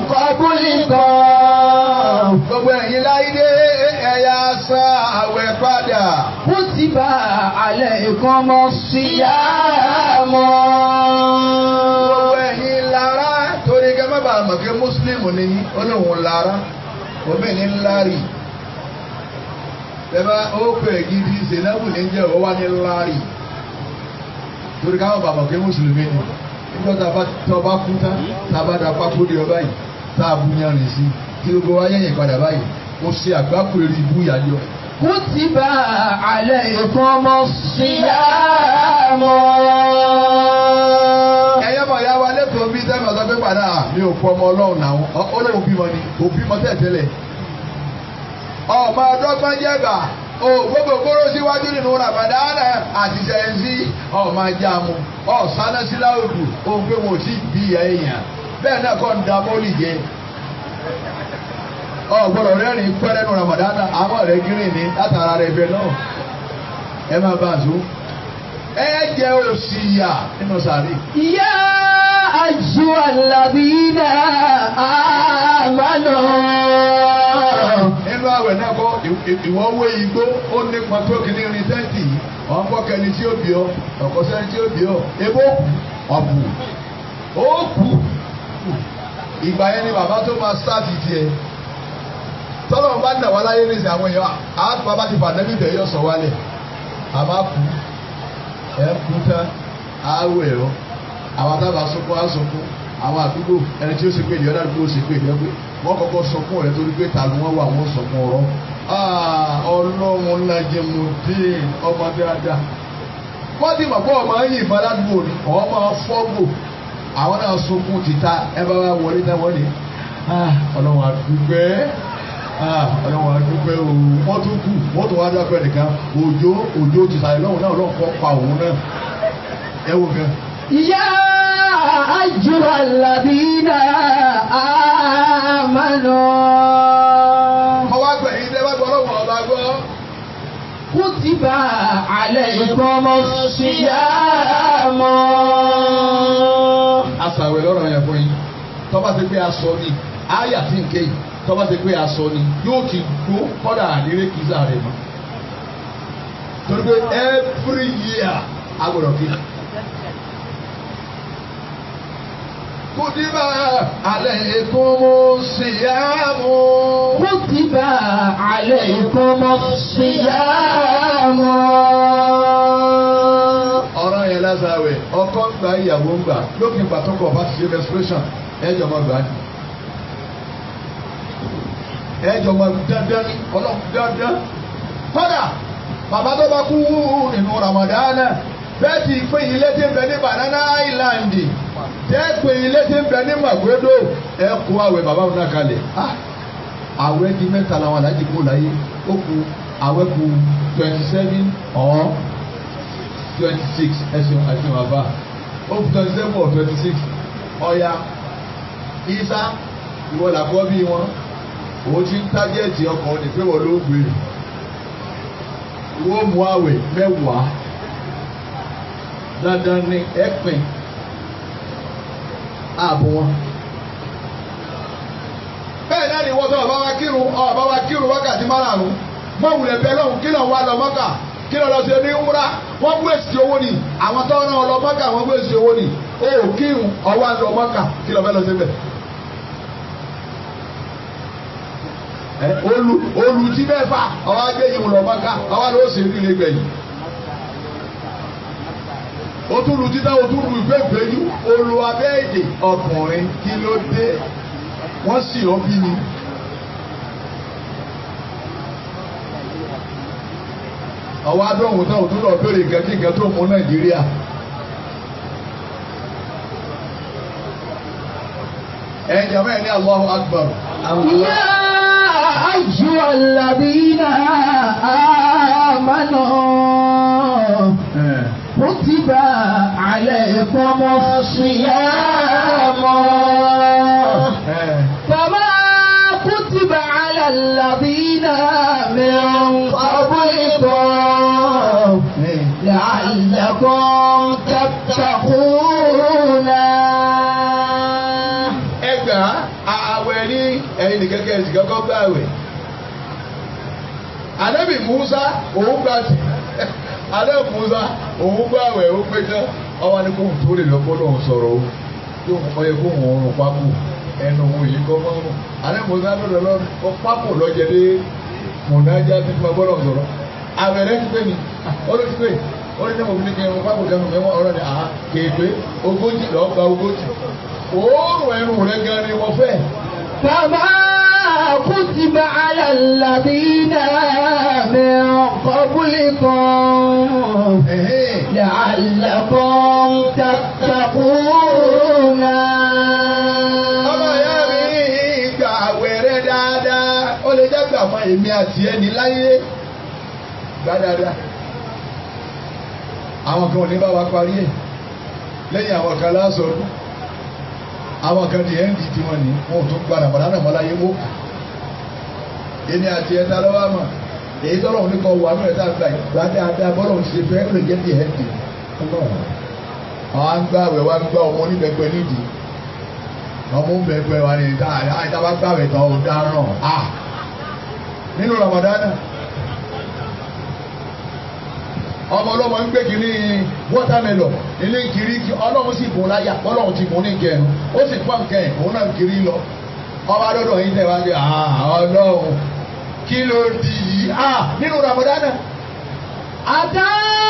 قبلكم. gbogbo ẹ̀yin láyé ẹ̀yà san àwẹ̀ padà. كتب عليكم الصيام. gbogbo ẹ̀yin lára torí kẹ́ má bàa mọ̀ pé mùsùlùmí ni olóhùn lára obìnrin ńlárí. bẹ́ẹ̀ bá ó pè gidi Zainabu ní jẹ́ ó wá ní ńlárí torí káwọn bàbá pé mùsùlùmí ni nígbà tá a bá kú tán tá a bá da pákó di ọba yìí tá a bu yanrìn sí tí gbogbo wa yẹ̀yìn padà báyìí mo ṣe àgbákò eré ibú ìyájọ́. كتب عليكم الصيام. ẹ̀yẹ́ bọ̀ ya wa lẹ́kọ̀ọ́ bí sẹ́mi ọ̀sán pé padà mi ò fọmọ ọlọ́run náà ọlọ́run bímọ ni òbímọ tẹ̀tẹ̀lẹ̀ ọmọ ọdọ́gbọ́n jẹ́gbà gbogbo gbóró síwájú nínú Ramadana àti sẹ́yìnsì ọmọ ajá mu ọ̀sánà síláòdù ohun pé wọn ò sí bí èèyàn bẹ́ẹ̀ náà kọ́ ń da mọ́lì jẹ ọ̀gbọ́dọ̀ rẹ́rìn pẹ́rẹ́ nínú Ramadana àwọn ọ̀rẹ́ gírìn ní látara rẹ̀ bẹ́ẹ̀ náà ẹ máa bá a tó ẹ jẹ́ òsì yà nínú sàárì. يا أيها الذين آمنوا. nínú àwẹ̀ náà kọ́ ìwọ́n wé igbó ó nípa tó kìíní rin tẹ́ǹtì ọ̀n kọ́ kẹni tí ó bí ọ ọ̀kọ́ sẹ́ni tí ó bí ọ ebó ọ̀pù ó kù ìgbà yẹn ni bàbá tó máa sáàtì tiẹ̀ tọ́lọ̀ bá nà wá láyé nísìnyí àwọn èèyàn àwọn bàbá ti fàdé níbi ẹ̀yọ́ sọ wálẹ̀ àbá kú ẹ̀ kú tán àwẹ̀ ọ́ àwọn tábà sunkún á sunkún àwọn àdúgbò ẹni tí ó ṣe pé ìdí ọ̀dà àdúgbò ṣe pé ìdí ọ̀gbẹ́ wọ́n kọ́kọ́ sunkún rẹ̀ torí pé ta ló wọ́n wà wọ́n sunkún ọ̀rọ̀ ọlọ́run lajẹ mo dé ọmọ dáadáa wọ́n ti mọ̀ pé ọmọ yìí ìbọn ládùúgbò ni ọmọ fọ́gbò àwọn náà sunkún tìta ẹ bá wá wọlé náà wọlé ọlọ́run àdúgbẹ́ ọlọ́run àdúgbẹ́ o wọ́n tún kù wọ́n tún wá dápẹ́ nìkan òjò ti sàlẹ̀ lọ́hùn náà ọlọ́run kọ́ pa òun náà ẹ wò gan. يا أيها الذين آمنوا. ọwọ́ àgbẹ̀yìn tẹ́ bá gbọ́ ọlọ́run ọba gbọ́. كتب عليكم الصيام. Àṣàwẹ̀ lọ́rọ̀ yẹn fún yín tọ́ba ti pé aṣọ ni àyà tí ń ké yìí tọ́ba ti pé aṣọ ni yóò ti gbó kọ́dà àdéré kìsà rẹ̀ mọ́. torí pé every year agbọ̀dọ̀ kí. Kutiba alaykumus siyamu. Kutiba alaykumus siyamu. ọ̀rọ̀ yẹn lásàwẹ̀ ọkọ ń gba ìyàwó ń gbà lókè pàtókọ̀ bá ti ṣe menstruation ẹ̀jọ̀ máa gbà ní. ẹ̀jọ̀ máa dandan ní ọlọ́run dandan. kọ́dà bàbá tó bá kú nínú Ramadana bẹ́ẹ̀ ti pé ilé tí ń bẹ ní Banana Island tẹ́ pé ilé tí ń bẹ ní Magwedo ẹ kó àwẹ̀ bàbá wọn náà kalẹ̀. àwẹ̀ di mẹ́ta làwọn aláàjì kú láyé ó kú àwẹ̀ kú 27 or 26 ẹsùn àti bàbá ó kú 27 or 26 ọ̀ya Isa ìwọ làkọ́ bí wọn òun ti ń tájẹ́ẹ̀tì ọkọ̀ ní pé wọ́n ló gbé wọ́n mú àwẹ̀ mẹ́wàá dandan ní ẹ̀pìn ààbò wọn. bẹ́ẹ̀ náà ni wọ́n sọ ọ̀bá wa kírun wákàtí márùn-ún mọ̀wùlẹ̀ bẹ́ẹ̀ lọ́hùn kí lọ́hùn wá lọ Mọ́kà kí lọ́ lọ sí ní umra wọ́n gbé èsì owó ni àwọn tó rán ọ lọ Mọ́kà wọ́n gbé èsì owó ni ó kírun ọwọ́ àlọ́ Mọ́kà kí lọ́ fẹ́ lọ síbẹ̀. olùtí mẹ́fà ọwọ́ adé yìí lọ Mọ́kà ọwọ́ ló sì rí ilé gbẹ̀yìn. ó tún lu títà ó tún lu ìgbẹ́gbẹ́ yìí olùwàbẹ́ èdè ọkùnrin kí ló dé wọ́n sì ọ́ bí ni. àwọn adóhùn náà tún lọ béèrè nǹkan tó mú Nàìjíríà. ẹ̀yìn àmọ́ ẹ̀ ní Allahu Akbar. يا أيها الذين آمنوا كتب عليكم الصيام كما كتب على الذين من قبلكم لعلكم تتقون. àwẹ̀ ní ẹ̀yin nìkan kẹ́ ẹ̀sìn kankan gbà àwẹ̀. Ànábì Musa òun gbà tí Ànábì Musa òun gbà àwẹ̀ ó pé tán ọwọ́ ni kóhùn tó lè lọ́pọ̀ lọ́hùn sọ̀rọ̀ o tó ọyẹ kóhùn ọrùn pákó ẹnu òun yìí kọ́ mọ́rùn. Ànábì Musa lọ́dọ̀ lọ́rùn pákó lọ́jẹ́ dé mọ̀nájà tí mo gbọ́dọ̀ sọ̀rọ̀. Àwẹ̀ rẹ̀ ti pé ni olóòtú pé ó ní mo fi ní kí n pákó kẹnu mẹ́wọ́n ọ̀rọ̀ ni kéèpé 40 lọ́ọ́ gba 40. Òórùn ẹnu rẹ̀ gan ni wọ́n fẹ́. كما كتب على الذين من قبلكم لعلكم تتقون. ọmọ ìyá mi gba àwẹ̀ rẹ̀ dáadáa ó lè jẹ́ gbà fún èmi àti ẹni láyé gbá dáadáa. àwọn kan ò ní bá wa parí ẹ̀ lẹ́yìn àwọn kan lásọ̀rọ̀. àwọn kan di ẹ́ndì tí wọ́n ní wọ́n tó gbára bàdánà mọ́láyé wó. èmi àti ẹ̀ta lọ́wọ́ àmà èyí tọ́lọ̀ ní kọ́ wà mẹ́ta gbà ìgbà dáadáa bọ́lọ̀ ń ṣe fẹ́ lè jẹ́ di ẹ́ndì. àwọn agbáwẹ̀ wa gbá ọmọ oníbẹ̀pẹ̀ nídìí ọmọ oníbẹ̀pẹ̀ wa ní ìtàbá gbáwẹ̀ tán ó dáràn nínú Ramadana. ọmọ ọlọ́mọ ń gbé kiri watermelon ilé kiri ọlọ́run sì bùn láyà ọlọ́run ti bùn ní kẹrin ó sì fọ́n kẹrin òun náà kiri lọ ọba dọ́dọ̀ yìí tẹ̀ wá ń gbé ọlọ́run kí ló di yìí nínú Ramadana. أتى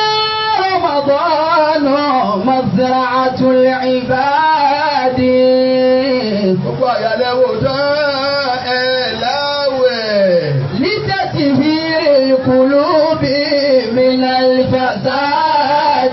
رمضان مزرعة العباد. gbogbo àyàlẹ́wò tán ẹ̀ láwẹ̀. لتطهير القلوب من الفساد.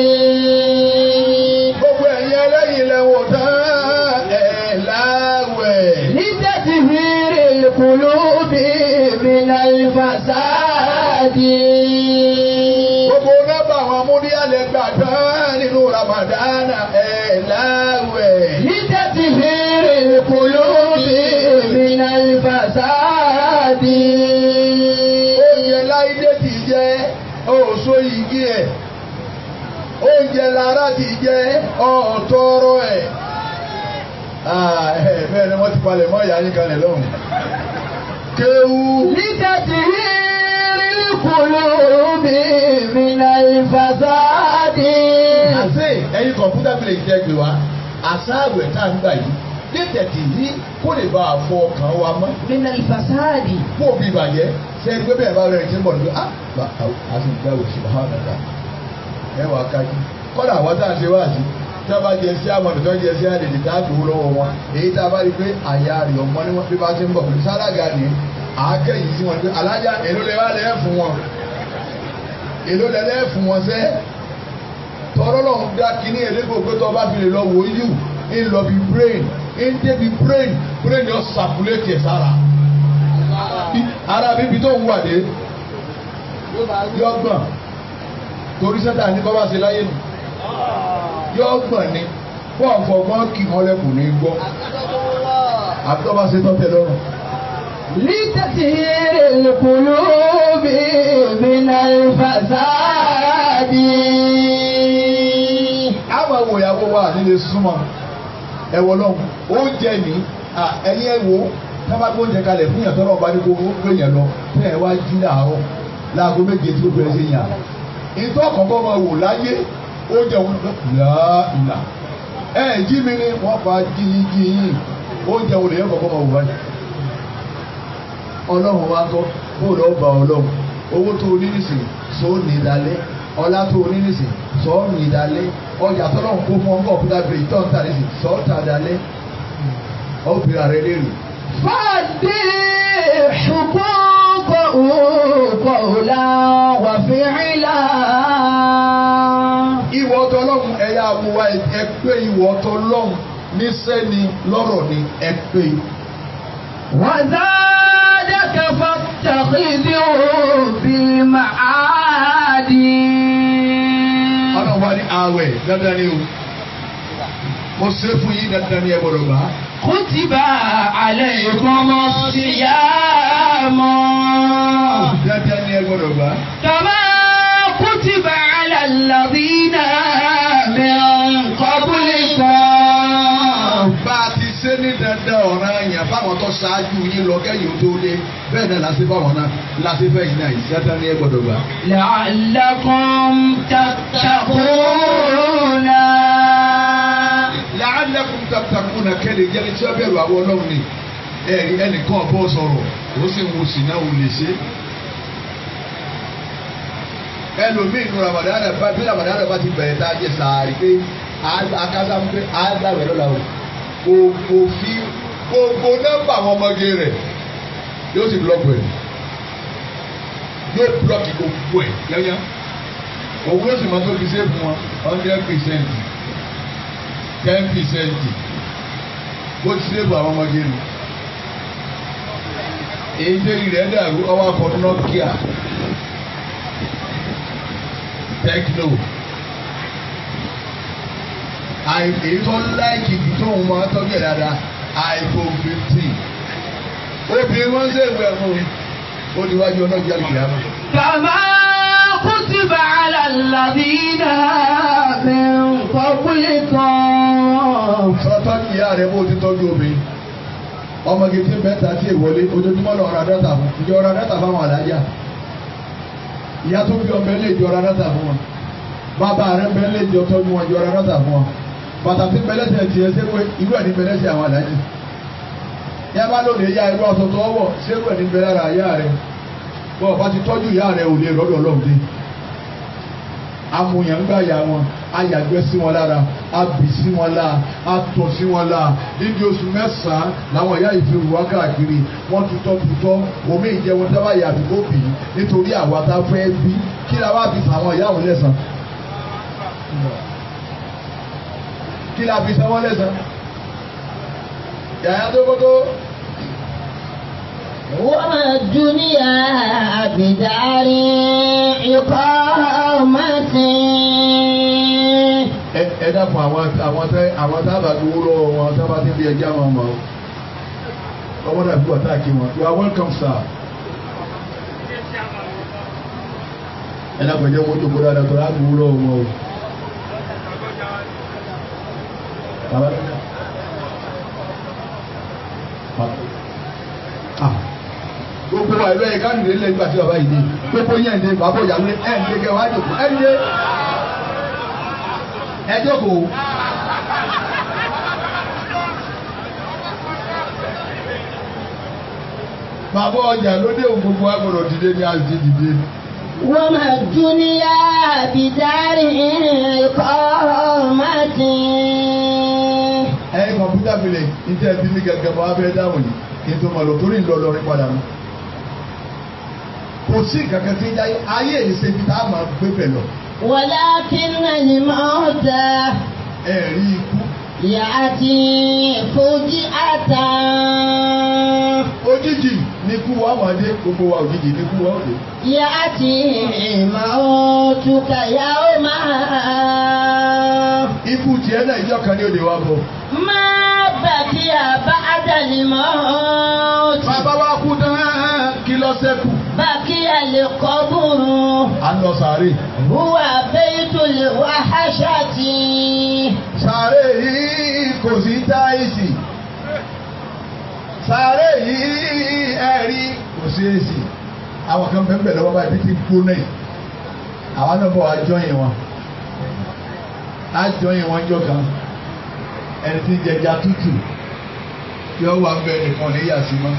gbogbo ẹ̀yin ẹlẹ́yìn lẹ́wò tán ẹ̀ láwẹ̀. لتطهير القلوب من الفساد. gbogbo nọ́mbà àwọn amúdíyàlẹ̀ gbà tán nínú Ramadana ẹ̀ láwẹ̀. لتطهير القلوب من الفساد. oúnjẹ láìdé ti jẹ òṣò igi ẹ̀ oúnjẹ lára ti jẹ ọ̀tọ̀ọ̀rọ̀ ẹ̀. bẹ́ẹ̀ ni wọ́n ti palẹ̀ mọ́ ìyá yín kalẹ̀ lọ́hùn. kéwú. لتطهير القلوب من الفساد. àṣé ẹ̀yin kọ̀ǹpútà bílẹ̀ jẹ́ gbé wa àṣàwẹ̀ tá à ń gbà yìí létẹ̀tì yìí kó lè bá a fọ ọkàn wa mọ́. من الفساد. kó o bí ìbàjẹ́ ṣe é gbé bẹ́ẹ̀ bá rẹ̀ ti ń bọ̀ ní a sì ń gbàwò subhanallah ẹ wà kájú kọ́dà àwọn tá à ń ṣe wáàsí tí wọ́n bá jẹ sí àwọn ọ̀dọ́ tó ń jẹ sí àdèdè tá a gbowó lọ́wọ́ wọn èyí tá a bá rí pé àyà rẹ̀ ọmọ ni wọ́n fi bá ti ń bọ̀ pẹ̀lú sálága ni àákẹ́yìn sí wọn pé alájà èló lè wá lẹ́ẹ̀ fún wọn èló lè lẹ́ẹ̀ fún wọn sẹ́ tọ́rọ́ lọ́hún dá kínní elégbò pé tọ́ bá fi lè lọ wò ó yù ń lọ bí brain ń débi brain yọ sàkúlẹ̀tì ẹ̀ sára ara bíbi tó ń wà dé yọ gbọ̀n torí sẹ́tà ní bábà ṣe láyé nù yọ gbọ̀n ni fọ́ọ̀fọ́gbọ́n kì mọ́lẹ́kùn ní gbọ́ àbí tó bá ṣe tọ́tẹ̀ lọ́rùn. لتطهير القلوب من الفساد. àwọn ìwòyàwó wa nílé súnmọ́ ẹ̀wọ̀ lọ́hùn oúnjẹ ní ẹ̀yìn ẹ̀wò tábà gbé oúnjẹ kalẹ̀ fún yàn tọ́lọ́ ọba ní gbogbo gbé yàn lọ fún ẹ̀ wá jí láàárọ̀ láago méje tí ó bẹ̀rẹ̀ sí yàn. ìtọ́ kọ̀ọ̀kan máa wò láyé oúnjẹ wọn lọ́ọ̀lá jí mi ní wọ́n fa jí yín oúnjẹ wọn lè yẹ kọ̀ọ̀kan máa wò báyìí. ọlọ́run wa kọ́ bóòlù ọba ọlọ́run owó tó o ní nìsín sọ ó ní ìdálẹ́ ọlá tó o ní nìsín sọ ó ní ìdálẹ́ ọjà tọ́lọ́run kó fún ọkọ̀ òkúta bèrè tó ń tà nìsín sọ ó tà dálẹ́ ọ̀bìnrin ààrẹ lérè. fàdé حقوقه قولا وفعلا. ìwọ tọlọ́run ẹ̀yà àbúwá ẹ̀pẹ́ ìwọ tọlọ́run níṣẹ́ ni lọ́rọ̀ ni ẹ̀pẹ́. وزادك فاتخذه بالمعاد. ọlọ́run wá ní ààwẹ̀ dandan ni o mo ṣe fún yín dandan ni ẹ gbọ́dọ̀ gbà. كتب عليكم الصيام. dandan ni ẹ gbọ́dọ̀ gbà. كما كتب على الذين من قبلكم. bá a ti ṣe ní dandan ọ̀ràn yẹn fáwọn tó ṣáájú yín lọ kẹ́yìn tó dé bẹ́ẹ̀ náà láti fáwọn náà láti fẹ́ yín náà yìí dandan ni ẹ gbọ́dọ̀ gbà. لعلكم تتقون. la'allakum tattaquna kẹ́lẹ̀ jẹ́ni tí wọ́n bẹ̀rù àwọn ọlọ́run ni ẹ̀rí ẹnìkan ọ̀bọ̀ sọ̀rọ̀ ó sì ń wo sí náà ò lè ṣe. ẹlòmíì nu Ramadan bí Ramadan bá ti bẹ̀rẹ̀ tá a jẹ sàárì pé akásá ń pé àgbàwẹ̀ lọ́la o gbogbo nọ́mbà àwọn ọmọge rẹ̀ yóò sì blọọkì ẹ̀ yóò blọọkì gbogbo ẹ̀ yányá òun yóò sì máa tó fi ṣe fún wọn 100%. 10% bó ti ṣe bọ̀ àwọn ọmọdé nù. èyí tẹ́lẹ̀ rẹ̀ dàrú ọwọ́ akọ Nokia Tecno èyí tó láìkì bí tóun máa tọ́jú ẹ̀ dáadáa iPhone 15. obìnrin wọn ṣe ìwé ẹ̀fọn ó níwájú ọlọ́jà ìgbéyàwó. كما كتب على الذين من قبلكم. sọ́tọ́jú ìyá rẹ̀ bó ti tọ́jú obìnrin ọmọge tí mẹ́ta tí èwọlé ojoojúmọ́ lọ ra dọ́tà fún ìjọ ra dọ́tà fáwọn àlájá ìyá tó bí ọmọ ilé ìjọ ra dọ́tà fún wọn bàbá rẹ̀ bẹ́ẹ̀ lè jọ tọ́jú wọn ìjọ ra dọ́tà fún wọn bàtà tí bẹ́lẹ́sẹ̀ tiẹ̀ ṣé pé irú ẹ̀ ní bẹ́lẹ́sẹ̀ àwọn àlájá yá bá lóde ya irú aṣọ tó wọ̀ ṣé irú ẹ̀ ní bẹ́lẹ́ ra ìyá rẹ̀ bọ́ọ̀ bá ti tọ́jú ìyá rẹ̀ ò lè rọ́dọ̀ lọ́ọ̀dẹ́ amúyàngbá ya wọn ayàgbẹ́ sí wọn lára abì sí wọn lára atọ̀ sí wọn lára níbi oṣù mẹ́sàn-án làwọn ìyá yìí fi wá káàkiri wọ́n tutọ́ omi ìjẹun tábà yà àdúgbò bì í nítorí àwa tá a fẹ́ bí kí la wá fi fàwọn ìyá wọn lẹ́sàn kí la fi san wọn lẹ́sàn yàyà tó kótó. وما الدنيا بدار إقامة. ẹ dákun àwọn tábà gbowó lọ́wọ́ wọn tábà tí bí ẹja wọn mọ̀ ọmọ dàbí wà táàkì wọn you are welcome sir. ẹ dákun ẹjẹ wọn tó gbọdọ̀ àdàtọ̀ láti gbowó lọ́wọ́ wọn o. gbogbo wa ìlú ẹ̀ka nìyẹn lẹ́yìn nígbà tí bàbá yìí dé gbogbo yẹn dé bàbá ìyàwó ẹ̀ ń dé kẹ́ wá jòkó ẹ̀ ń dé ẹ̀ jókòó. bàbá ọjà ló dé òun gbogbo agbọ̀dọ̀ dìde ní àti dìde. وما الدنيا بدار إقامة. ẹ̀yin kọ̀mpútà bìlẹ̀ ní tẹ́ ẹ bí mi gẹ́gẹ́ bọ́ abẹ́ dáhùn yìí kí n tó máa lọ torí ìlọ lọrin padà mọ́. kò sí kankan tí ń jáyé ayé ìṣèjì tá a máa gbé bẹ̀ lọ. ولكن الموت ẹ̀rí ikú. يأتي فجأة. òjijì ní kú wa máa dé gbogbo wa òjijì ní kú wa ó dé. يأتي موتك يوما. ikú tiẹ̀ náà ìjọ kan ní òde wa bọ̀. ما بقي بعد الموت. bàbá wa kú tán kí ló ṣẹ́kù. بقي القبر. ń lọ sàárè. Huwa baytul wahshati. Sàárè yìí kò sí táìsì. Sàárè yìí ẹ̀rí kò sí èsì. Àwọn kan bẹ́ẹ̀ bẹ́ẹ̀ lọ́wọ́ báyìí ti gbóná yìí. Àwọn náà bọ̀ wá jọyìn wọn. Á jọyìn wọn jọ kan. Ẹni tí ń jẹja tútù yóò wá bẹ nìkan ní yàtí mọ́.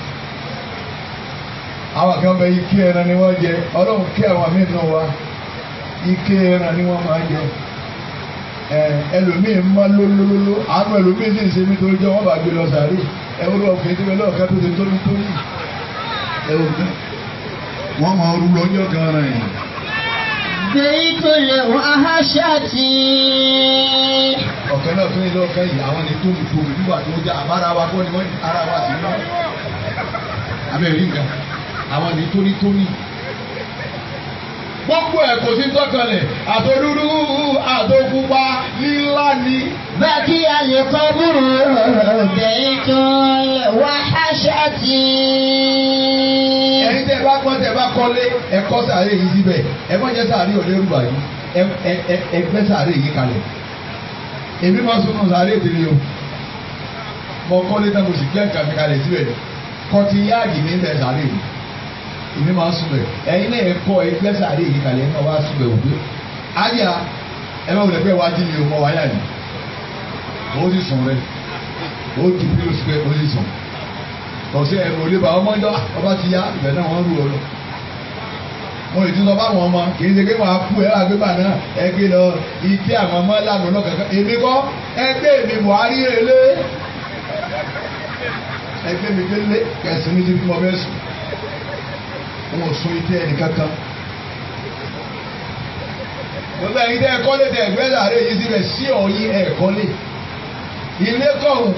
Àwọn kan bẹ ike ẹran ni wọ́n jẹ. Ọlọ́run kí àwọn míì náà wá. Ike ẹran ni wọ́n máa jẹ. Ẹlòmíì máa lólólóló. Àánú ẹlòmíì sì ń ṣe nítorí jẹ́ wọ́n bá gbé lọ sàárè. Ẹwúrọ̀ ọkùnrin tí wọ́n lọ́ọ̀ká tó ṣe tóní. Wọ́n máa rú lọ́jọ́ kan rẹ̀ yìí. Baytul wahshati. Ọ̀kẹ́ náà tún ní lọ́ọ̀kẹ́ yìí àwọn ní tóbi nígbà tó jẹ́ àbára wa kọ́ ni wọ́n ara wa sí náà. Abẹ́rẹ́ nǹkan àwọn ní tóní. Gbogbo ẹ̀ kò sí tọ́kànlẹ̀ àtòdúdú àtòkúpa lílá ni. Baqiya al-qabru baytul wahshati. Ẹ̀yin tẹ́ bá gbọ́n tẹ́ bá kọ́lé ẹ̀kọ́ sàárè yìí síbẹ̀ ẹ má jẹ́ sàárè ọ̀lẹ́rùbà yìí ẹgbẹ́ sàárè yìí kalẹ̀. Èmi máa sún nù sàárè tèmi o. Mo kọ́lé náà mo sì gbẹ́ nǹkan mi kalẹ̀ síbẹ̀. Kọ́tí yáàdì ní bẹ̀ sàárè yìí. Èmi máa sún bẹ̀. Ẹ̀yin náà ẹ̀kọ́ ẹgbẹ́ sàárè yìí kalẹ̀ ẹ̀ wá sún bẹ̀ òbí. Àyà ẹ má wùdẹ̀ pé wájú mi ò mọ wáyà ni. Ó sì sùn rẹ̀. Ó ju bí oṣù pé ó sì sùn. Ọ̀sẹ̀ ẹ̀rọ olè bá ọmọ ọjọ́ ọba ti yá ibẹ̀ náà wọ́n rú ọ lọ. Wọ́n lè tún sọ fáwọn ọmọ kì í ṣe pé wọ́n á kú ẹ̀ àgbébà náà ẹgbẹ́ lọ ike àwọn ọmọ lànà náà kankan. Èmi kọ́ ẹgbẹ́ mi Buhari relé. Ẹgbẹ́ mi délé kẹsì mi ti fún ọ bẹ́ẹ̀ sùn. Wọ́n ò sún ike ẹnì kankan. Gbogbo ẹ̀yin tẹ́ ẹ̀kọ́ lé tẹ ẹ̀gbẹ́ sàárè yìí síbẹ̀ sí ọ̀yin ẹ̀kọ́ lé. Ilé kọ̀ọ̀hún.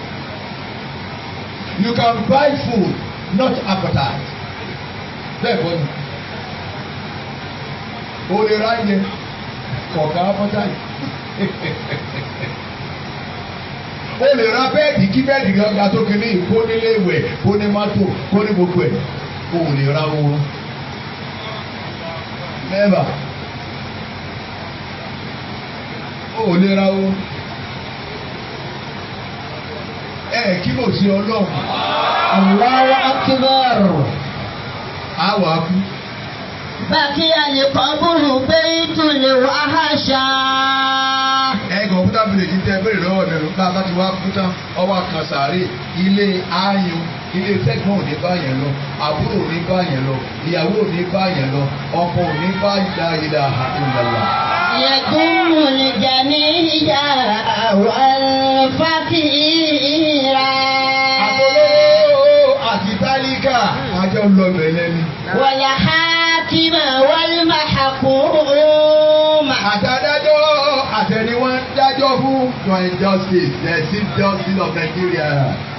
You can buy food, not appetite. Bẹ́ẹ̀ kọ́ ni. O lè ra yẹn kọ̀ọ̀kan appetite. O lè ra bẹ́ẹ̀dì kí bẹ́ẹ̀dì gàgà tó kiri kó nílé ìwẹ̀ kó ní mọ́tò kó ní gbogbo ẹ̀. O lè ra oorun. Never. O lè ra oorun. Kí ló ṣe Ọlọ́run? Allahu akbar. Àwa kú. Baqiya al-qabru baytul wahsha. Kọ̀ǹpútà village tẹ bẹ́ẹ̀ lọ́wọ́ mi ló bá a bá ti wá kú tán ọwọ́ kan sàárè ilé ayùn ilé tẹ́gbọ́n ò ní bá yẹn lọ àbúrò ò ní bá yẹn lọ ìyàwó ò ní bá yẹn lọ ọkọ ò ní bá ìlà ìlàlà. Yadumu al-janiyya wal-faqira. Àtolówó àti tálíkà àjọ ń lọ bẹ̀lẹ̀ ni. Wal-hakima wal-mahkum. Àtàdájọ́ àtẹni wọ́n ń dájọ́ fún joint justice the chief justice of Nigeria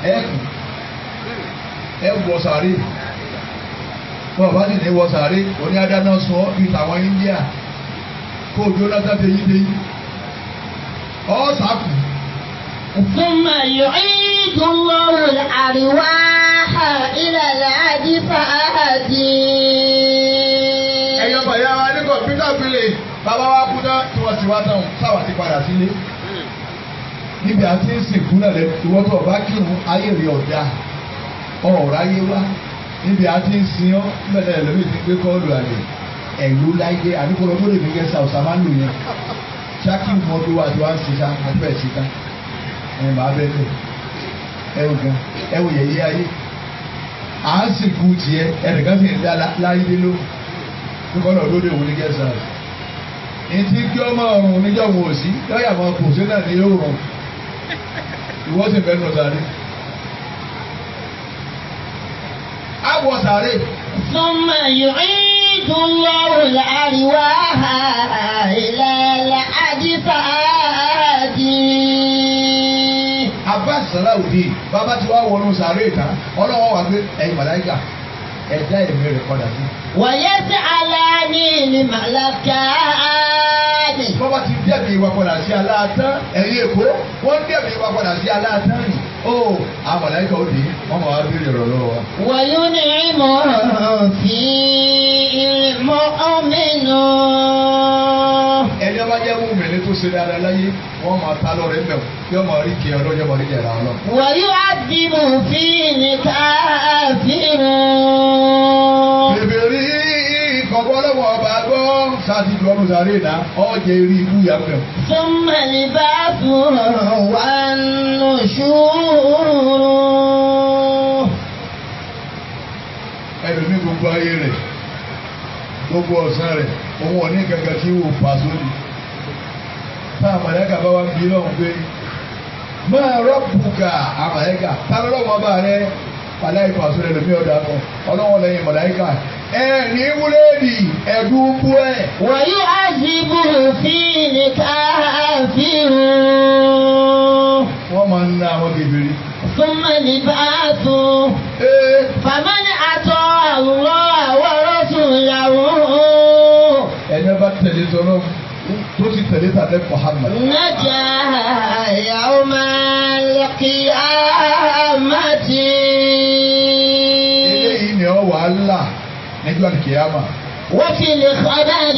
ẹ wọ sàárè wọ́n bá dìde wọ sàárè òní adáná sun ọ́ bíi tàwọn India kó o jóná sáté yí dé yí ọ́ sàkù. Thumma yu'idu Allahu al-arwaha ila al-ajsadi. Ẹ̀yọ́ bàyá wa ní kọ̀mpútà bílẹ̀ bàbá wa kú náà tí wọ́n ti wá tán sáwà ti padà sílé. Níbi àti ìsìnkú náà lẹ ìwọ́n tó ọba kírun ayé rí ọ̀dà ọ̀rọ̀ ayé wá. Níbi àti ìsìn ọ́ mẹ́lẹ̀ ẹ̀lẹ́mì ti gbé kọ́ọ̀lù àlè ẹ̀lú láyé àdúgbò tó lè fi gẹ́sà ọ̀sà máa ń lò yẹn. Ṣáàkì mọ́ tó wà tí wọ́n á ti sá ọ̀pẹ́ síta. Ẹ̀ máa bẹ́ẹ̀ lò ẹ̀wù gan ẹ̀wù yẹ̀yẹ́ ayé. À ń sìnkú tiẹ̀ ẹnìkan sì ń dá láyé dé ló. Nígbà náà lóde òun ní gẹ́sà ìtì kí ọmọ ọrùn níjọ́ wo sí lọ́yà máa kù sí náà ní yóò rùn ìwọ sì fẹ́ nù sáré. Àwọ̀ sáré. Thumma yu'idu Allahu al-arwaha ila al-ajsadi. Abbas Salaudi bàbá tí wàá wọnú sáré ìta ọlọ́wọ́ wà pé ẹ̀yin màláìkà ẹ̀dá ẹ̀mí rẹ̀ kọ́dà sí. Wa yas'alani al-malakani. Bọ́bá ti dẹ̀mí ìwà padà sí aláàtán ẹ̀yìn èkó wọ́n dẹ̀mí ìwà padà sí aláàtán yìí. Ó àwọn màláìkà ó dé wọ́n máa wá béèrè ọ̀rọ̀ lọ́wọ́ wa. Wa yun'imu fihi al-mu'minu. ṣe dáadáa láyé wọ́n máa ta lọ́rẹ̀ mẹ́wọ̀ yóò máa rí kí ọlọ́jọ́ máa rí jẹ̀rà ọlọ́. ويعذب فيه الكافرون. bèbèrè kọ̀ọ̀bọ̀ ọlọ́wọ́ ọba gbọ́ sáàtì ju ọdún sáré náà ọ̀jẹ̀ eré ikú yà mẹ́wọ̀. ثم البعث والنشور. ẹlòmí gbogbo ayé rẹ̀ gbogbo ọ̀sán rẹ̀ òun ò ní kankan tí wò pa sódì. táwọn mọ̀lẹ́kà bá wá ń bí lọ́hùn pé máa rọ́pùkà àmàlẹ́kà táwọn ọlọ́wọ́ bá rẹ̀ pàdáyé pàṣẹ rẹ̀ lómi ọ̀dà kan ọlọ́wọ́ lẹ́yìn mọ̀lẹ́kà ní wúlẹ́ẹ̀dì ẹ̀dùn bú ẹ̀. ويعذب فيه الكافرون. wọ́n máa ń ná àwọn kèfèrí. ثم البعث فمن أطاع الله ورسوله. ẹni bá tẹ̀lé tọ́lọ́ tó sì tẹ̀lé tàbí Muhammad. نجا يوم القيامة. eléyìí ni ọ wàhálà níjọ́ àlùkìyàmà. وفي الخبر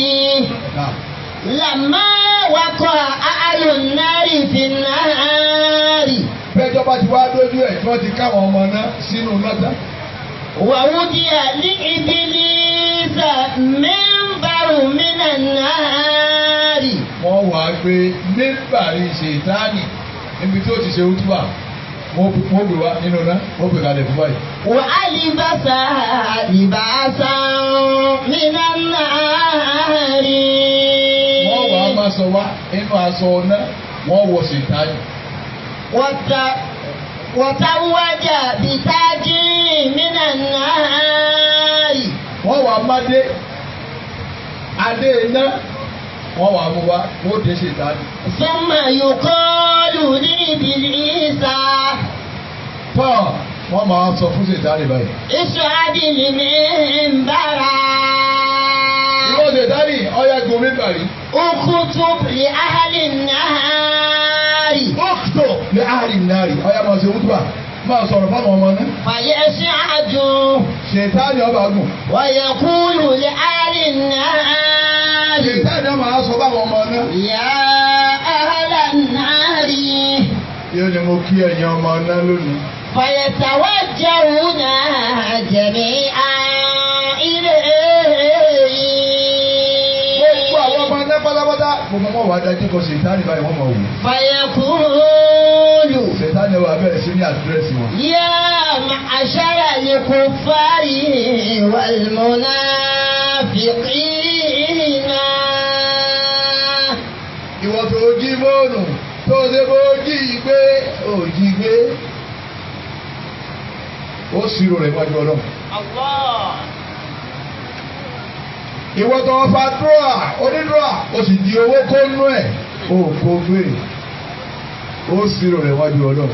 لما وقع أهل النار في النار. bẹ́ẹ̀jọ́ bá ti wá dójú ẹ̀ tí wọ́n ti káwọn ọmọ náà sínú lọ́tà. ووضع لإبليس منبر من النار. wọ́n wàá gbé mímbàrí ṣètáànì níbi tí ó ti ṣe útúbà wọ́n gbé wá nínú náà wọ́n gbé kalẹ̀ fún báyìí. وألبس لباسا من النار. wọ́n wàá máa sọ wá inú aṣọ náà wọ́n wọ ṣètáànì. وتوج بتاج من النار. wọ́n wàá má dé adé iná wọ́n wàá mú wá wọ́n dé ṣètáànì. ثم يقال لإبليس tọ́ wọ́n máa sọ fún ṣètáànì báyìí. اصعد المنبر. ìwọ ṣètáànì ọ̀yá gun mímbàrí. اخطب لأهل النار. ókùtò ní àárín náà rí ọ̀yá máa ṣe útúbà máa sọ̀rọ̀ fáwọn ọmọ náà. فيصعد ṣètáànì ọba gùn. ويقول لأهل النار ṣètáànì ọmọ á sọ fáwọn ọmọ náà. يا أهل النار. yóò ní mo kí ẹ̀yin ọmọ náà lónìí. فيتوجهون جميعا إليه. gbogbo àwọn ọmọ náà pátápátá gbogbo wọn wà á dájú kọ ṣètáànì báyìí wọ́n máa wò. فيقول ṣètáànì ọba bẹ̀rẹ̀ sí ní àdírẹ́sì wọn. يا معشر الكفار والمنافقين. ìwọ tó jí fóònù tó ṣe bó jí gbé òjì gbé ó ṣírò rẹ̀ wájú ọlọ́run. الله. ìwọ tó fa dúrà onídúrà ó sì di owó kó nú ẹ̀ ó kó gbé ó ṣírò rẹ̀ wájú ọlọ́run.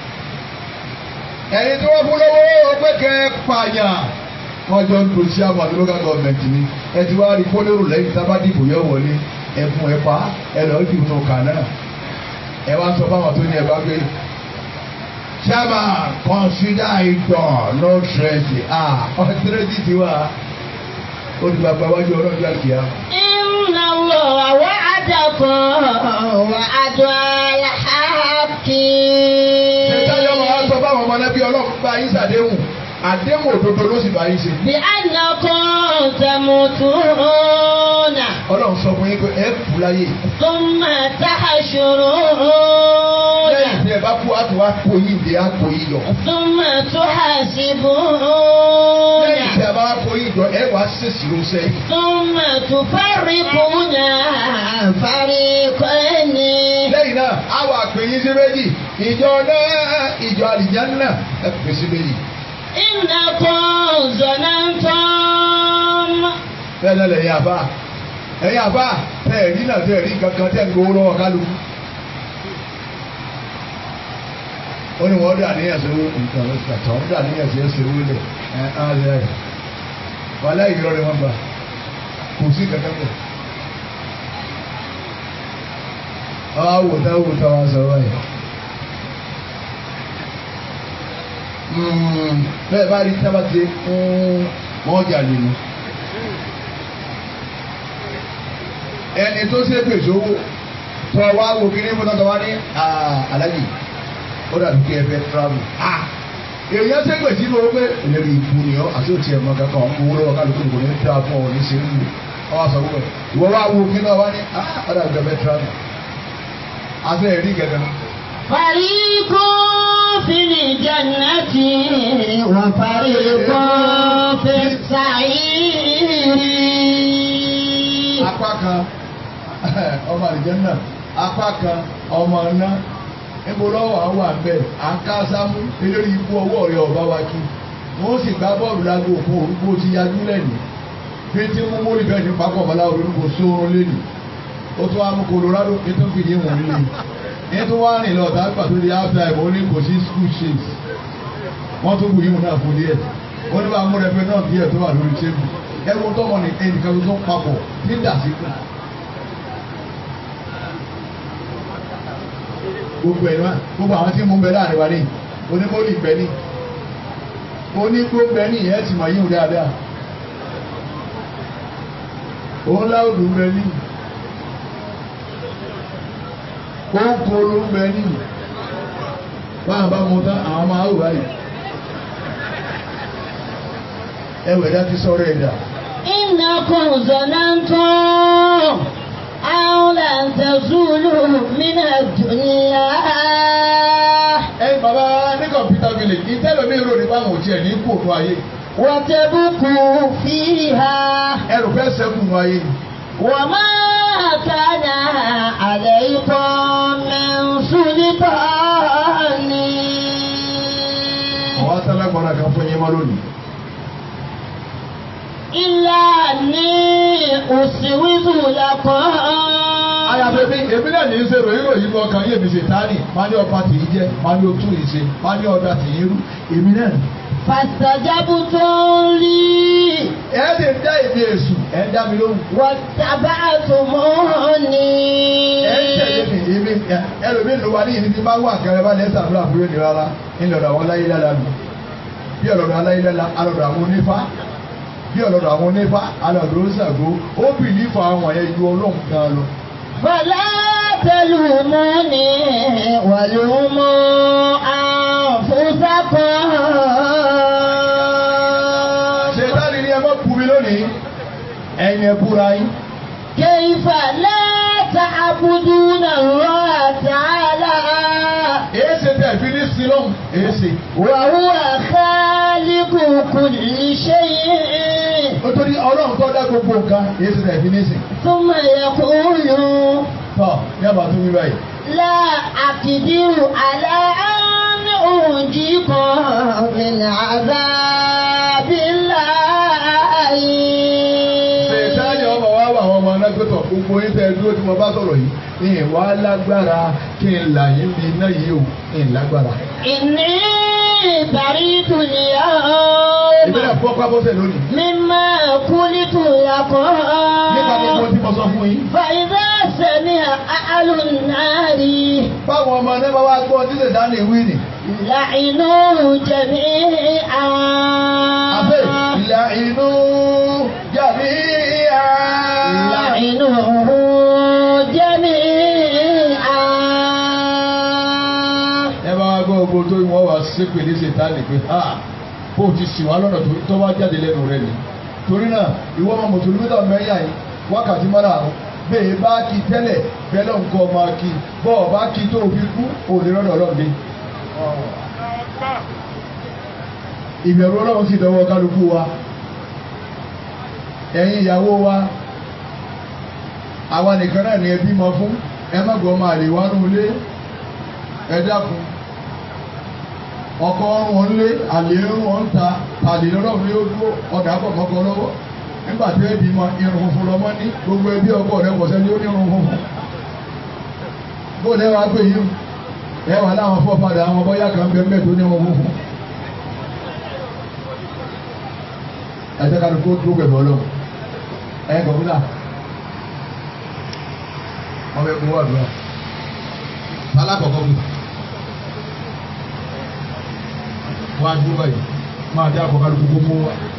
ẹni tí wọ́n fún lọ́wọ́ ó pé kẹ́ ẹ pààyàn wọ́n jọ ń lo sí àwọn àti local government ni ẹ ti wá rí pólérò lẹ́yìn tá a bá dìbò yẹ wọlé ẹ̀fún ẹ̀pá ẹ lọ́ọ́ dìbò náà kà náà ẹ wá sọ fáwọn tó ní ẹ bá gbé. Chairman, consider it done, no threat. Ọ̀tẹ́rẹ́dì ti wá olùgbàgbà wájú ọlọ́jọ́ àkìyà. إن الله وعدكم وعد الحق. Ṣètáyọ̀ máa sọ fáwọn ọmọ náà bí ọlọ́run bá yín ṣàdéhùn àdéhùn òdodo ló sì bá yín ṣe. بأنكم تموتون Ọlọ́run sọ fún yín pé ẹ kú láyé. ثم تحشرون Lẹ́yìn tí ẹ bá kú àti wá kó yín dé àpò yín lọ. ثم تحاسبون Lẹ́yìn tí ẹ bá kó yín jọ ẹ wá ṣèṣirò sẹ́yìn. ثم تفرقون فريقين. Lẹ́yìn náà á wà pè yín sí méjì ìjọ náà ìjọ àlìjánnà ẹ pè sí méjì. إنكم ظننتم. Bẹ́ẹ̀ náà lẹ́yìn àbá ẹ̀yìn àbá tẹ̀ ẹ̀rí náà tẹ̀ ẹ̀rí kankan tẹ̀ ń gbowó lọ́wọ́ kálukú. Ó ní wọ́n dà níyàn sí nǹkan ìtàtọ̀ wọ́n dà níyàn sí ẹsẹ̀ owó lẹ̀ ẹ̀ wàhálà ìrọ̀ rẹ̀ wọ́n gbà kò sí kankan bẹ̀. Wòtá wọn sọ wáyé. Bẹ́ẹ̀ bá rí sábà ti wọ́n jà nínú. Ẹni tó ṣe pèsè owó tó wá wo kíní mú náà tó wá ní alájì ó dàbí kí ẹ fẹ́ travel. èèyàn ṣègbè tí mo pé ìlérí ìbú ni ọ àti òtí ẹ̀mọ́ kankan owó lọ́wọ́ kálukú kò ní dá fún ọ ní ṣe ń lò ọ wá sọ wípé ìwọ wá wo kíní náà wá ní ó dàbí kí ẹ fẹ́ travel. afẹ́ ẹ̀rí gẹ̀gẹ̀ náà. فريق في الجنة وفريق في السعير. apá kan ọmọ àlìjẹ́nnà apá kan ọmọ ọ̀nà níbo lọ́wọ́ àwọn àbẹ̀ àǹkásámú elórí ikú ọwọ́ rẹ̀ ọ̀bá wa kí wọ́n sì gbá bọ́ọ̀lù lágbo òkú orúkọ ti yajú lẹ́nu bí tí mú mórí bẹ́ẹ̀ ní pápọ̀ ọ̀bọ̀lá orúkọ sóorun lẹ́nu ó tún wá mú Colorado ètò fìdí wọn nílé ní tó wá rìn lọ́ọ̀tà pàtó di half time ó ní kò sí school shades wọ́n tún kù yíwọ̀n náà fún díẹ̀ ó ní bá mú rẹpẹ náà díẹ̀ tó wà lórí tébù ẹ̀wọ̀n tọ́mọ ní ẹnìkan tó papọ̀ ní dàsíkù. gbogbo ẹ̀ náà gbogbo àwọn tí mú bẹ láàrin wa ní onímọ̀lì bẹ ní onígbó bẹ ní ìyẹn ti mọ̀ yíwọ̀n dáadáa òun láòdù bẹ ní kóńkó ló ń bẹ ní báwọn bá mú tán àwọn máa wù báyìí ẹwẹ̀ dá ti sọ̀rọ̀ ẹ̀dá. إنكم ظننتم أن لن تزولوا من الدنيا. Bàbá ní kọ̀mpútà village ní tẹ́lẹ̀ mi rò ní báwọn ò tiẹ̀ ní kú òkú ayé. وتبقوا فيها. ẹrù fẹ́ sẹ́kù nù ayé. وما كان عليكم من سلطان. àwọn atalagbọ̀nà kan fún yín mọ́ lónìí. إلا أني أسوس لكم. àyàfẹ́ mi èmi náà ní í ṣe ròyìn ròyìn kan kan yé mi ṣe tání máa ní ọba tì í jẹ máa ní otú yìí ṣe máa ní ọ̀dà tì í rú èmi náà. فاستجبتم لي. ẹ lè dá èmi èṣù ẹ dá mi lóhùn. واتبعتموني. ẹ tẹ̀lé mi èmi ẹlòmíì ló wà ní ìní tí máa wà kẹrẹ bá lẹ́sà àdúrà fún yóò ní rárá ńlọrọ̀ àwọn aláyélujára mi bí ọ̀rọ̀ aláyélujára alọ̀dọ̀ àwọn onífá bí ọ̀rọ̀ àwọn onífá alọ̀dọ̀ oṣàgó ó bì nífà àwọn yẹn ju ọlọ́run kan lọ. فلا تلوموني ولوموا أنفسكم. ṣètàlì ni ẹ má bú mi lónìí ẹ̀yin ẹ búra yín. كيف لا تعبدون الله تعالى èsè tẹ̀ fi ní sílọ́mù èsè. وهو خالق كل شيء. nítorí ọlọ́run tó dá gbogbo nǹkan èsè tẹ̀ fi ní sìn. ثم يقول tọ́ yàrá tó wí báyìí. لا أقدر على أن أنجيكم من عذاب الله. ṣètàlì ọmọ wa wà àwọn ọmọ alágbètò gbogbo yín tẹ́ ẹ dúró tí mo bá sọ̀rọ̀ yìí ní ìwà lágbára kí n là yín bí iná yìí ò ní lágbára. إني بريت èmi náà اليوم fọ́ pábọ́sẹ̀ lónìí. مما قلت nípa gbogbo لكم. tí mo sọ fún yín. فإذا سمع أهل النار báwọn ọmọ náà bá wá gbọ́ tí ṣètàlì wí nì. لعنوا جميعا. àbẹ́ ìlà inú jàbí لعنوه جميعا. ẹ bá wá gbọ́ gbogbo tó wọ́n wá ṣépè ní ṣètàlì pé bó o ti sì wá lọ́nà tó bá jáde lẹ́nu rẹ̀ ni. torí náà ìwọ ọmọ mùsùlùmí tó mẹ́yà yìí wákàtí mọ́ra àrùn bẹ́ẹ̀ bá kí tẹ́lẹ̀ bẹ́ẹ̀ lọ́n kọ́ máa kí bọ́ọ̀ bá kí tó fi kú òní lọ́dọ̀ ọlọ́ọ̀dẹ. ìbẹ̀rù ọlọ́run sì dọwọ́ kálukú wa ẹ̀yin ìyàwó wa àwa nìkan náà ni ẹbí mọ fún ẹ má gbọ́ máa lè wánú ilé ẹ dákun ọkọ ọrùn wọn lé àlè irun wọn ta àlè lọ́rọ̀ mi ó dúró ọ̀dà pọ̀ mọ́kọ lọ́wọ́ nígbà tí ẹbí mọ irun funfun lọ́mọ ní gbogbo ẹbí ọkọ rẹ kọ̀ sẹ́ni ó ní irun funfun bó lẹ́wàá gbé yìí ẹ wà láwọn fọ́fadà àwọn bọ́yá kan bẹ́ẹ̀ bẹ́ẹ̀ tó ní irun funfun. ẹjẹ ká ló kó dúró pẹ̀lú ọlọ́run ẹ gọ̀múnà wọn bẹ kó wà lọ alákọ̀ọ́kọ́ mi wọn á dúró báyìí máa dá àkọ́kọ́ ló kó mú wa.